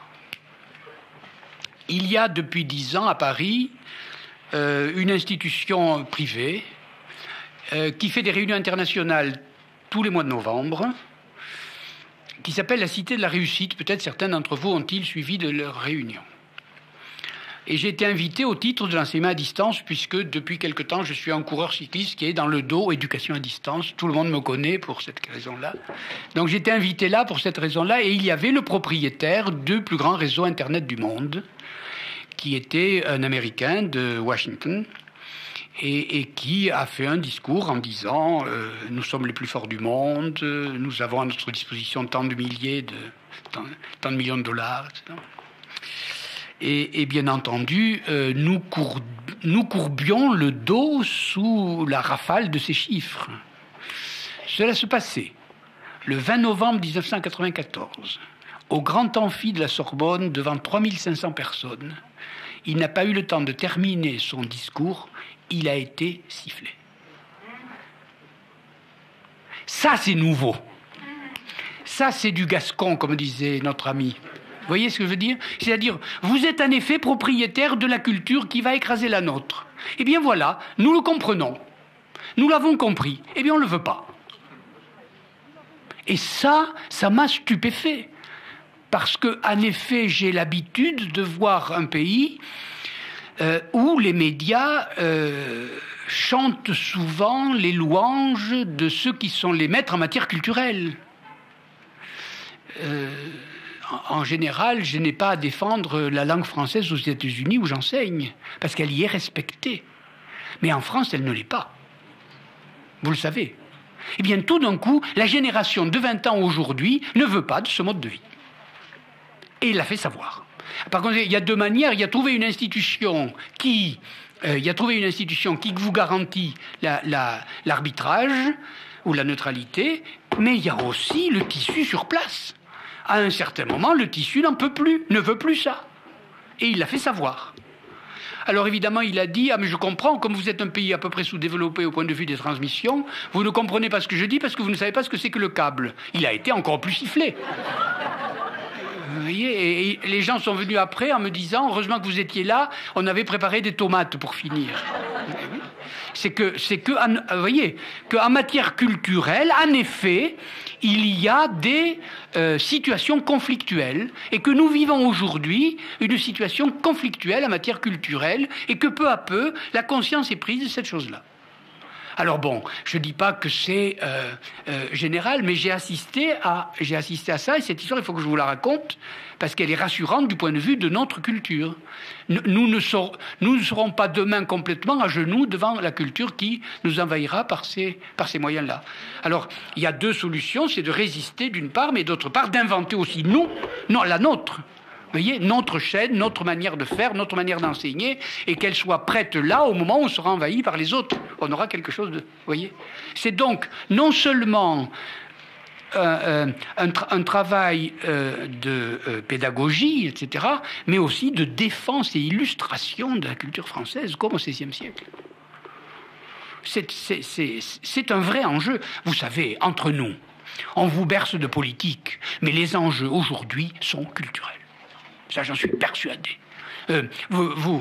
Il y a depuis 10 ans à Paris une institution privée qui fait des réunions internationales tous les mois de novembre, qui s'appelle la Cité de la Réussite. Peut-être certains d'entre vous ont-ils suivi de leurs réunions. Et j'ai été invité au titre de l'enseignement à distance, puisque depuis quelque temps, je suis un coureur cycliste qui est dans le dos, éducation à distance. Tout le monde me connaît pour cette raison-là. Donc j'ai été invité là pour cette raison-là, et il y avait le propriétaire du plus grand réseau Internet du monde, qui était un Américain de Washington et qui a fait un discours en disant nous sommes les plus forts du monde, nous avons à notre disposition tant de millions de dollars, etc. Et bien entendu, nous courbions le dos sous la rafale de ces chiffres. Cela se passait le 20 novembre 1994, au grand amphi de la Sorbonne, devant 3500 personnes. Il n'a pas eu le temps de terminer son discours, il a été sifflé. Ça, c'est nouveau. Ça, c'est du gascon, comme disait notre ami. Vous voyez ce que je veux dire? C'est-à-dire, vous êtes en effet propriétaire de la culture qui va écraser la nôtre. Eh bien voilà, nous le comprenons. Nous l'avons compris. Eh bien, on ne le veut pas. Et ça m'a stupéfait. Parce que, en effet, j'ai l'habitude de voir un pays où les médias chantent souvent les louanges de ceux qui sont les maîtres en matière culturelle. En général, je n'ai pas à défendre la langue française aux États-Unis où j'enseigne, parce qu'elle y est respectée. Mais en France, elle ne l'est pas. Vous le savez. Eh bien, tout d'un coup, la génération de 20 ans aujourd'hui ne veut pas de ce mode de vie. Et il l'a fait savoir. Par contre, il y a deux manières. Il y a trouvé une institution qui vous garantit l'arbitrage ou la neutralité, mais il y a aussi le tissu sur place. À un certain moment, le tissu n'en peut plus, ne veut plus ça. Et il l'a fait savoir. Alors évidemment, il a dit « Ah, mais je comprends, comme vous êtes un pays à peu près sous-développé au point de vue des transmissions, vous ne comprenez pas ce que je dis parce que vous ne savez pas ce que c'est que le câble. » Il a été encore plus sifflé. Vous voyez, et les gens sont venus après en me disant « Heureusement que vous étiez là, on avait préparé des tomates pour finir. » C'est que, vous voyez, qu'en matière culturelle, en effet, il y a des situations conflictuelles et que nous vivons aujourd'hui une situation conflictuelle en matière culturelle et que peu à peu, la conscience est prise de cette chose-là. Alors bon, je ne dis pas que c'est général, mais j'ai assisté à ça, et cette histoire, il faut que je vous la raconte, parce qu'elle est rassurante du point de vue de notre culture. Nous ne serons pas demain complètement à genoux devant la culture qui nous envahira par ces moyens-là. Alors, il y a deux solutions, c'est de résister d'une part, mais d'autre part, d'inventer aussi, la nôtre. Vous voyez, notre chaîne, notre manière de faire, notre manière d'enseigner, et qu'elle soit prête là au moment où on sera envahi par les autres. On aura quelque chose de... Vous voyez ? C'est donc non seulement un travail de pédagogie, etc., mais aussi de défense et illustration de la culture française, comme au XVIe siècle. C'est un vrai enjeu. Vous savez, entre nous, on vous berce de politique, mais les enjeux aujourd'hui sont culturels. Ça, j'en suis persuadé. On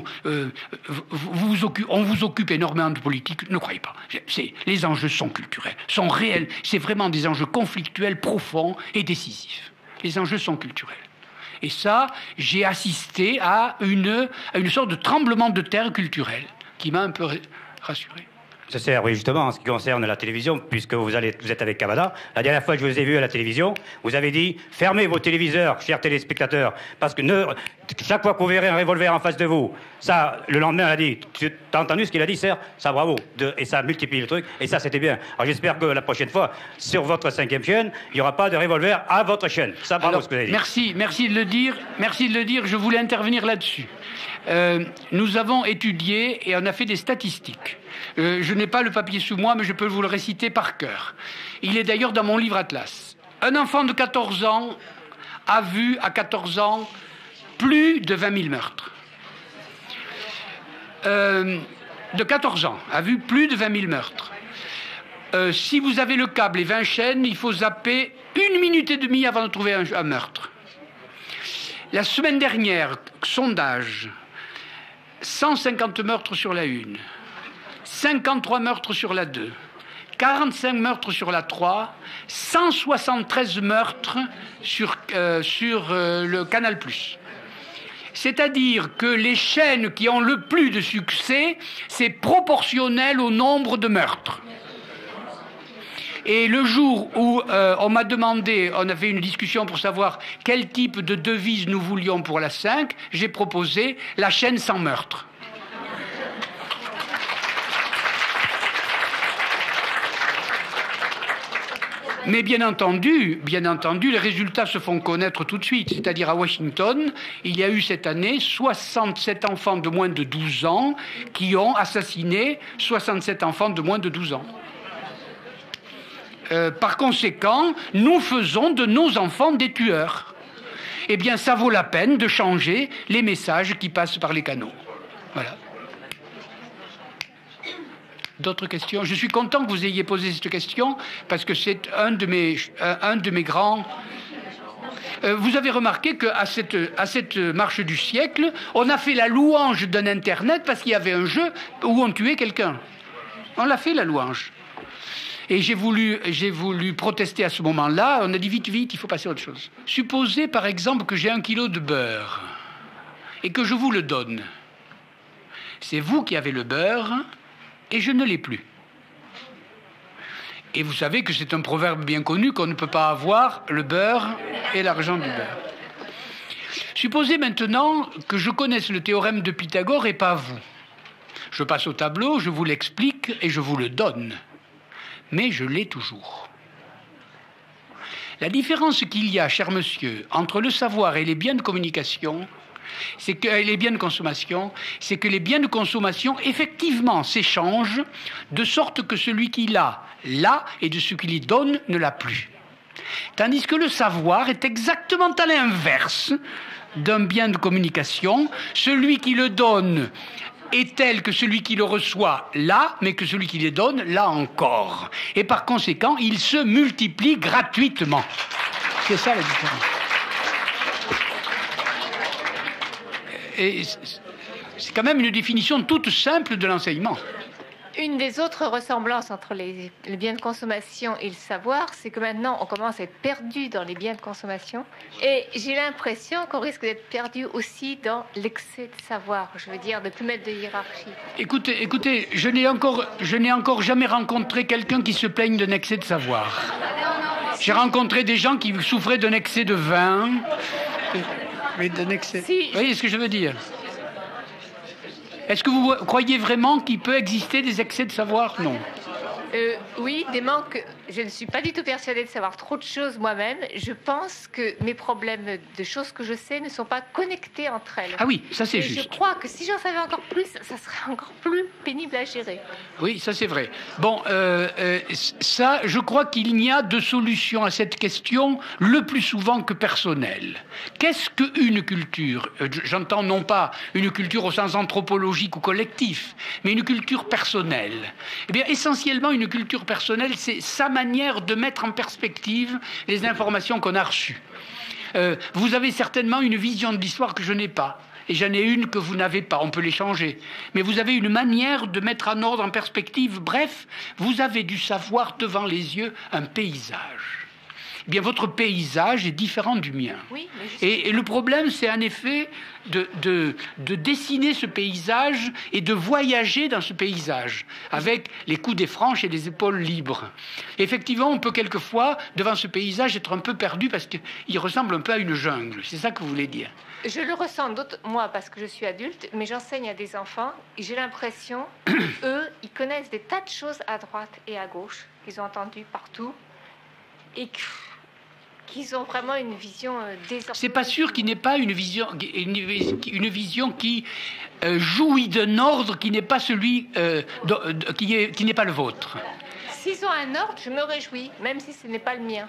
vous occupe énormément de politique, ne croyez pas. Les enjeux sont culturels, sont réels. C'est vraiment des enjeux conflictuels, profonds et décisifs. Les enjeux sont culturels. Et ça, j'ai assisté à une sorte de tremblement de terre culturel qui m'a un peu rassuré. Ça sert, oui, justement, en ce qui concerne la télévision, puisque vous êtes avec Cavada. La dernière fois que je vous ai vu à la télévision, vous avez dit « Fermez vos téléviseurs, chers téléspectateurs, parce que chaque fois que vous verrez un revolver en face de vous, ça, le lendemain, elle a dit, tu as entendu ce qu'il a dit, Serre ? Ça, bravo. Et ça multiplie le truc, et ça, c'était bien. Alors j'espère que la prochaine fois, sur votre 5e chaîne, il n'y aura pas de revolver à votre chaîne. Ça, bravo. Alors, ce que vous avez dit. Merci de le dire, je voulais intervenir là-dessus. Nous avons étudié et on a fait des statistiques. Je n'ai pas le papier sous moi, mais je peux vous le réciter par cœur. Il est d'ailleurs dans mon livre Atlas. Un enfant de 14 ans a vu, à 14 ans, plus de 20 000 meurtres. De 14 ans, a vu plus de 20 000 meurtres. Si vous avez le câble et 20 chaînes, il faut zapper 1 minute et demie avant de trouver un meurtre. La semaine dernière, sondage, 150 meurtres sur la 1, 53 meurtres sur la 2, 45 meurtres sur la 3, 173 meurtres sur le Canal+. C'est-à-dire que les chaînes qui ont le plus de succès, c'est proportionnel au nombre de meurtres. Et le jour où on m'a demandé, on avait une discussion pour savoir quel type de devise nous voulions pour la 5, j'ai proposé la chaîne sans meurtre. Mais bien entendu, les résultats se font connaître tout de suite. C'est-à-dire à Washington, il y a eu cette année 67 enfants de moins de 12 ans qui ont assassiné 67 enfants de moins de 12 ans. Par conséquent, nous faisons de nos enfants des tueurs. Eh bien, ça vaut la peine de changer les messages qui passent par les canaux. Voilà. D'autres questions ? Je suis content que vous ayez posé cette question parce que c'est un de mes grands... vous avez remarqué qu'à cette marche du siècle, on a fait la louange d'un Internet parce qu'il y avait un jeu où on tuait quelqu'un. On l'a fait, la louange. Et j'ai voulu protester à ce moment-là. On a dit vite, il faut passer à autre chose. Supposez par exemple que j'ai 1 kilo de beurre et que je vous le donne. C'est vous qui avez le beurre et je ne l'ai plus. Et vous savez que c'est un proverbe bien connu qu'on ne peut pas avoir le beurre et l'argent du beurre. Supposez maintenant que je connaisse le théorème de Pythagore et pas vous. Je passe au tableau, je vous l'explique et je vous le donne. Mais je l'ai toujours. La différence qu'il y a, cher monsieur, entre le savoir et les biens de communication, c'est que les biens de consommation, c'est que les biens de consommation, effectivement, s'échangent de sorte que celui qui l'a, et de ce qu'il y donne, ne l'a plus. Tandis que le savoir est exactement à l'inverse d'un bien de communication. Celui qui le donne est tel que celui qui le reçoit là, mais que celui qui les donne là encore. Et par conséquent, il se multiplie gratuitement. C'est ça la différence. Et c'est quand même une définition toute simple de l'enseignement. Une des autres ressemblances entre les biens de consommation et le savoir, c'est que maintenant, on commence à être perdu dans les biens de consommation. Et j'ai l'impression qu'on risque d'être perdu aussi dans l'excès de savoir. Je veux dire, de ne plus mettre de hiérarchie. Écoutez, je n'ai encore jamais rencontré quelqu'un qui se plaigne d'un excès de savoir. J'ai rencontré des gens qui souffraient d'un excès de vin. Mais d'un excès... Vous voyez ce que je veux dire ? Est-ce que vous croyez vraiment qu'il peut exister des excès de savoir ? Non. Oui, des manques. Je ne suis pas du tout persuadée de savoir trop de choses moi-même. Je pense que mes problèmes de choses que je sais ne sont pas connectés entre elles. Ah oui, ça c'est juste. Je crois que si j'en savais encore plus, ça serait encore plus pénible à gérer. Oui, ça c'est vrai. Bon, ça, je crois qu'il n'y a de solution à cette question le plus souvent que personnelle. Qu'est-ce qu'une culture ? J'entends non pas une culture au sens anthropologique ou collectif, mais une culture personnelle. Eh bien, essentiellement, une culture personnelle, c'est sa manière de mettre en perspective les informations qu'on a reçues. Vous avez certainement une vision de l'histoire que je n'ai pas. Et j'en ai une que vous n'avez pas, on peut les changer. Mais vous avez une manière de mettre en ordre, en perspective. Bref, vous avez du savoir devant les yeux, un paysage. Eh bien, votre paysage est différent du mien. Oui, et le problème, c'est en effet de dessiner ce paysage et de voyager dans ce paysage, avec les coups des franches et les épaules libres. Effectivement, on peut quelquefois, devant ce paysage, être un peu perdu parce qu'il ressemble un peu à une jungle. C'est ça que vous voulez dire ? Je le ressens, moi, parce que je suis adulte, mais j'enseigne à des enfants, et j'ai l'impression, eux, ils connaissent des tas de choses à droite et à gauche, qu'ils ont entendues partout, et qu'ils ont vraiment une vision désordonnée. C'est pas sûr qu'il n'ait pas une vision qui jouit d'un ordre qui n'est pas celui qui n'est pas le vôtre. S'ils ont un ordre, je me réjouis, même si ce n'est pas le mien.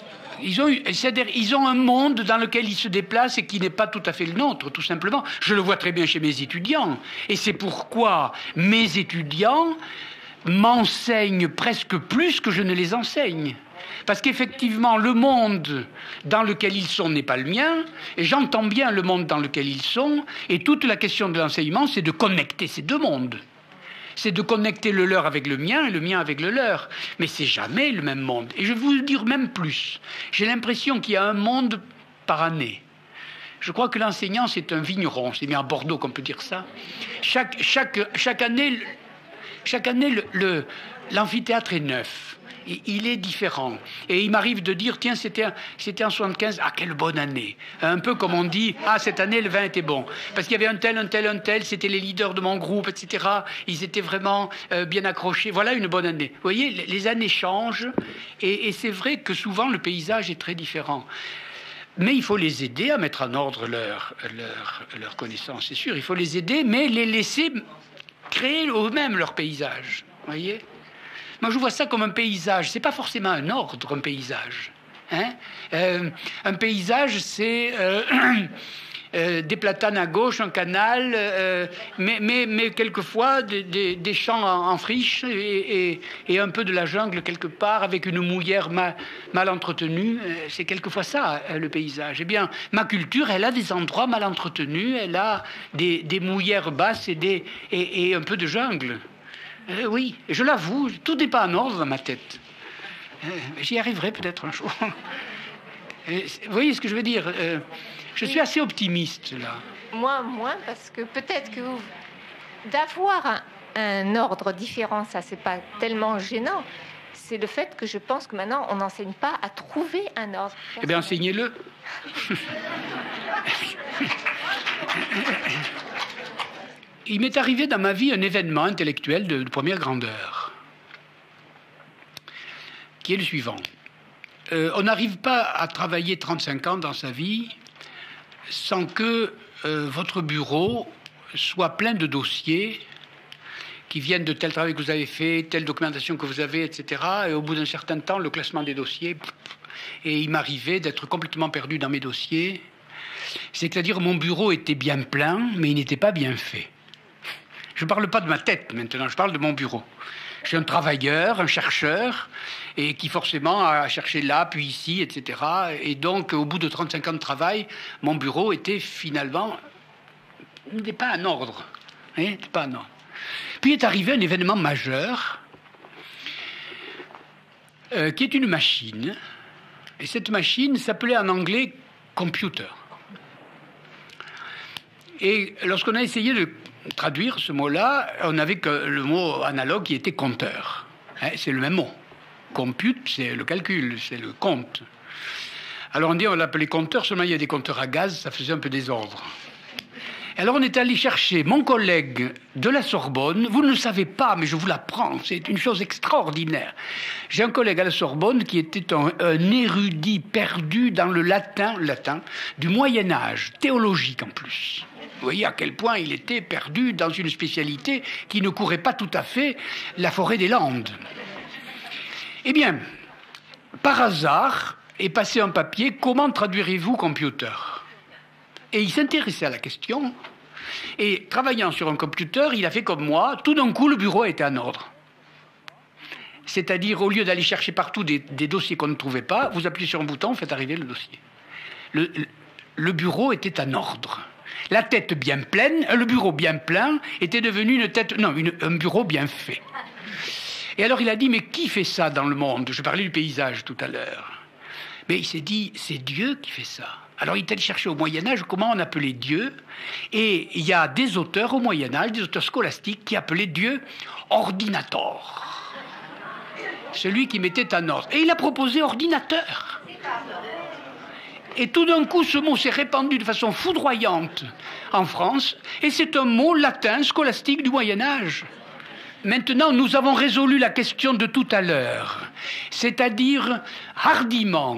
Ils ont un monde dans lequel ils se déplacent et qui n'est pas tout à fait le nôtre, tout simplement. Je le vois très bien chez mes étudiants. Et c'est pourquoi mes étudiants m'enseignent presque plus que je ne les enseigne. Parce qu'effectivement, le monde dans lequel ils sont n'est pas le mien, et j'entends bien le monde dans lequel ils sont, et toute la question de l'enseignement, c'est de connecter ces deux mondes. C'est de connecter le leur avec le mien et le mien avec le leur. Mais c'est jamais le même monde. Et je vais vous dire même plus. J'ai l'impression qu'il y a un monde par année. Je crois que l'enseignant, c'est un vigneron. C'est bien à Bordeaux qu'on peut dire ça. Chaque année, l'amphithéâtre est neuf. Il est différent. Et il m'arrive de dire, tiens, c'était en 75, ah, quelle bonne année. Un peu comme on dit, ah, cette année, le vin était bon. Parce qu'il y avait un tel, c'était les leaders de mon groupe, etc. Ils étaient vraiment bien accrochés. Voilà une bonne année. Vous voyez, les années changent. Et c'est vrai que souvent, le paysage est très différent. Mais il faut les aider à mettre en ordre leur connaissance, c'est sûr. Il faut les aider, mais les laisser créer eux-mêmes leur paysage. Vous voyez ? Moi, je vois ça comme un paysage. C'est pas forcément un ordre, un paysage. Hein? Un paysage, c'est des platanes à gauche, un canal, mais quelquefois des champs en friche et un peu de la jungle quelque part, avec une mouillère mal entretenue. C'est quelquefois ça, le paysage. Eh bien, ma culture, elle a des endroits mal entretenus, elle a des mouillères basses et un peu de jungle. Oui, je l'avoue, tout n'est pas en ordre dans ma tête. J'y arriverai peut-être un jour. Vous voyez ce que je veux dire ? Je suis assez optimiste, là. Moi, moins, parce que peut-être que d'avoir un ordre différent, ça, c'est pas tellement gênant. C'est le fait que je pense que maintenant, on n'enseigne pas à trouver un ordre. Eh bien, enseignez-le. Il m'est arrivé dans ma vie un événement intellectuel de première grandeur, qui est le suivant. On n'arrive pas à travailler 35 ans dans sa vie sans que votre bureau soit plein de dossiers qui viennent de tel travail que vous avez fait, telle documentation que vous avez, etc. Et au bout d'un certain temps, le classement des dossiers... Et il m'arrivait d'être complètement perdu dans mes dossiers. C'est-à-dire mon bureau était bien plein, mais il n'était pas bien fait. Je ne parle pas de ma tête maintenant, je parle de mon bureau. Je suis un travailleur, un chercheur, et qui forcément a cherché là, puis ici, etc. Et donc, au bout de 35 ans de travail, mon bureau était finalement... n'était pas en ordre. Pas en ordre. Puis est arrivé un événement majeur, qui est une machine. Et cette machine s'appelait en anglais « computer ». Et lorsqu'on a essayé de traduire ce mot-là, on n'avait que le mot analogue qui était « compteur ». C'est le même mot. « Compute », c'est le calcul, c'est le compte. Alors on l'appelait compteur, seulement il y a des compteurs à gaz, ça faisait un peu désordre. Alors on est allé chercher mon collègue de la Sorbonne. Vous ne le savez pas, mais je vous l'apprends, c'est une chose extraordinaire. J'ai un collègue à la Sorbonne qui était un érudit perdu dans le latin du Moyen-Âge, théologique en plus. Vous voyez à quel point il était perdu dans une spécialité qui ne courait pas tout à fait la forêt des Landes. Eh bien, par hasard, est passé un papier « Comment traduirez-vous computer ?» Et il s'intéressait à la question. Et travaillant sur un computer, il a fait comme moi. Tout d'un coup, le bureau était en ordre. C'est-à-dire, au lieu d'aller chercher partout des dossiers qu'on ne trouvait pas, vous appuyez sur un bouton, vous faites arriver le dossier. Le bureau était en ordre. La tête bien pleine, le bureau bien plein, était devenu un bureau bien fait. Et alors il a dit, mais qui fait ça dans le monde? Je parlais du paysage tout à l'heure. Mais il s'est dit, c'est Dieu qui fait ça. Alors il est allé chercher au Moyen-Âge comment on appelait Dieu. Et il y a des auteurs au Moyen-Âge, des auteurs scolastiques, qui appelaient Dieu ordinator. Celui qui mettait en ordre. Et il a proposé ordinateur. Et tout d'un coup, ce mot s'est répandu de façon foudroyante en France. Et c'est un mot latin scolastique du Moyen-Âge. Maintenant, nous avons résolu la question de tout à l'heure. C'est-à-dire, hardiment,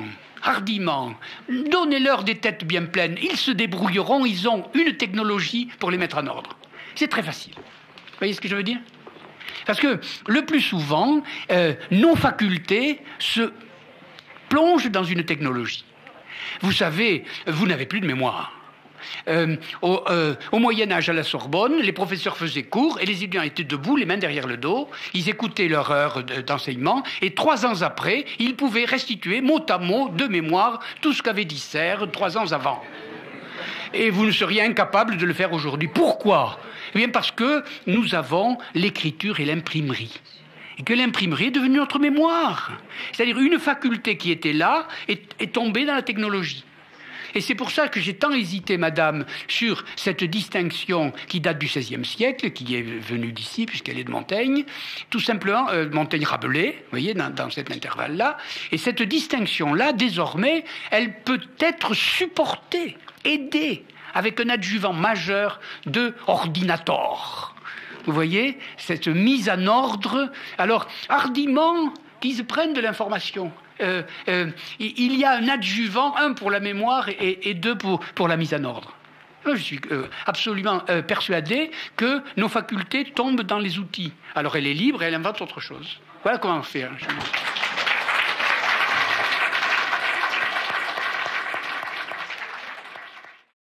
donnez-leur des têtes bien pleines. Ils se débrouilleront, ils ont une technologie pour les mettre en ordre. C'est très facile. Vous voyez ce que je veux dire? Parce que le plus souvent, nos facultés se plongent dans une technologie. Vous savez, vous n'avez plus de mémoire. Au Moyen-Âge, à la Sorbonne, les professeurs faisaient cours et les étudiants étaient debout, les mains derrière le dos. Ils écoutaient leur heure d'enseignement et 3 ans après, ils pouvaient restituer mot à mot, de mémoire, tout ce qu'avait dit Serre 3 ans avant. Et vous ne seriez incapable de le faire aujourd'hui. Pourquoi? Eh bien parce que nous avons l'écriture et l'imprimerie. Et que l'imprimerie est devenue notre mémoire. C'est-à-dire une faculté qui était là est tombée dans la technologie. Et c'est pour ça que j'ai tant hésité, madame, sur cette distinction qui date du XVIe siècle, qui est venue d'ici, puisqu'elle est de Montaigne, tout simplement, Montaigne-Rabelais, vous voyez, dans cet intervalle-là. Et cette distinction-là, désormais, elle peut être supportée, aidée, avec un adjuvant majeur de ordinator. Vous voyez, cette mise en ordre, alors, hardiment, qu'ils prennent de l'information. Il y a un adjuvant, 1 pour la mémoire et 2 pour la mise en ordre. Je suis absolument persuadé que nos facultés tombent dans les outils. Alors elle est libre et elle invente autre chose. Voilà comment on fait.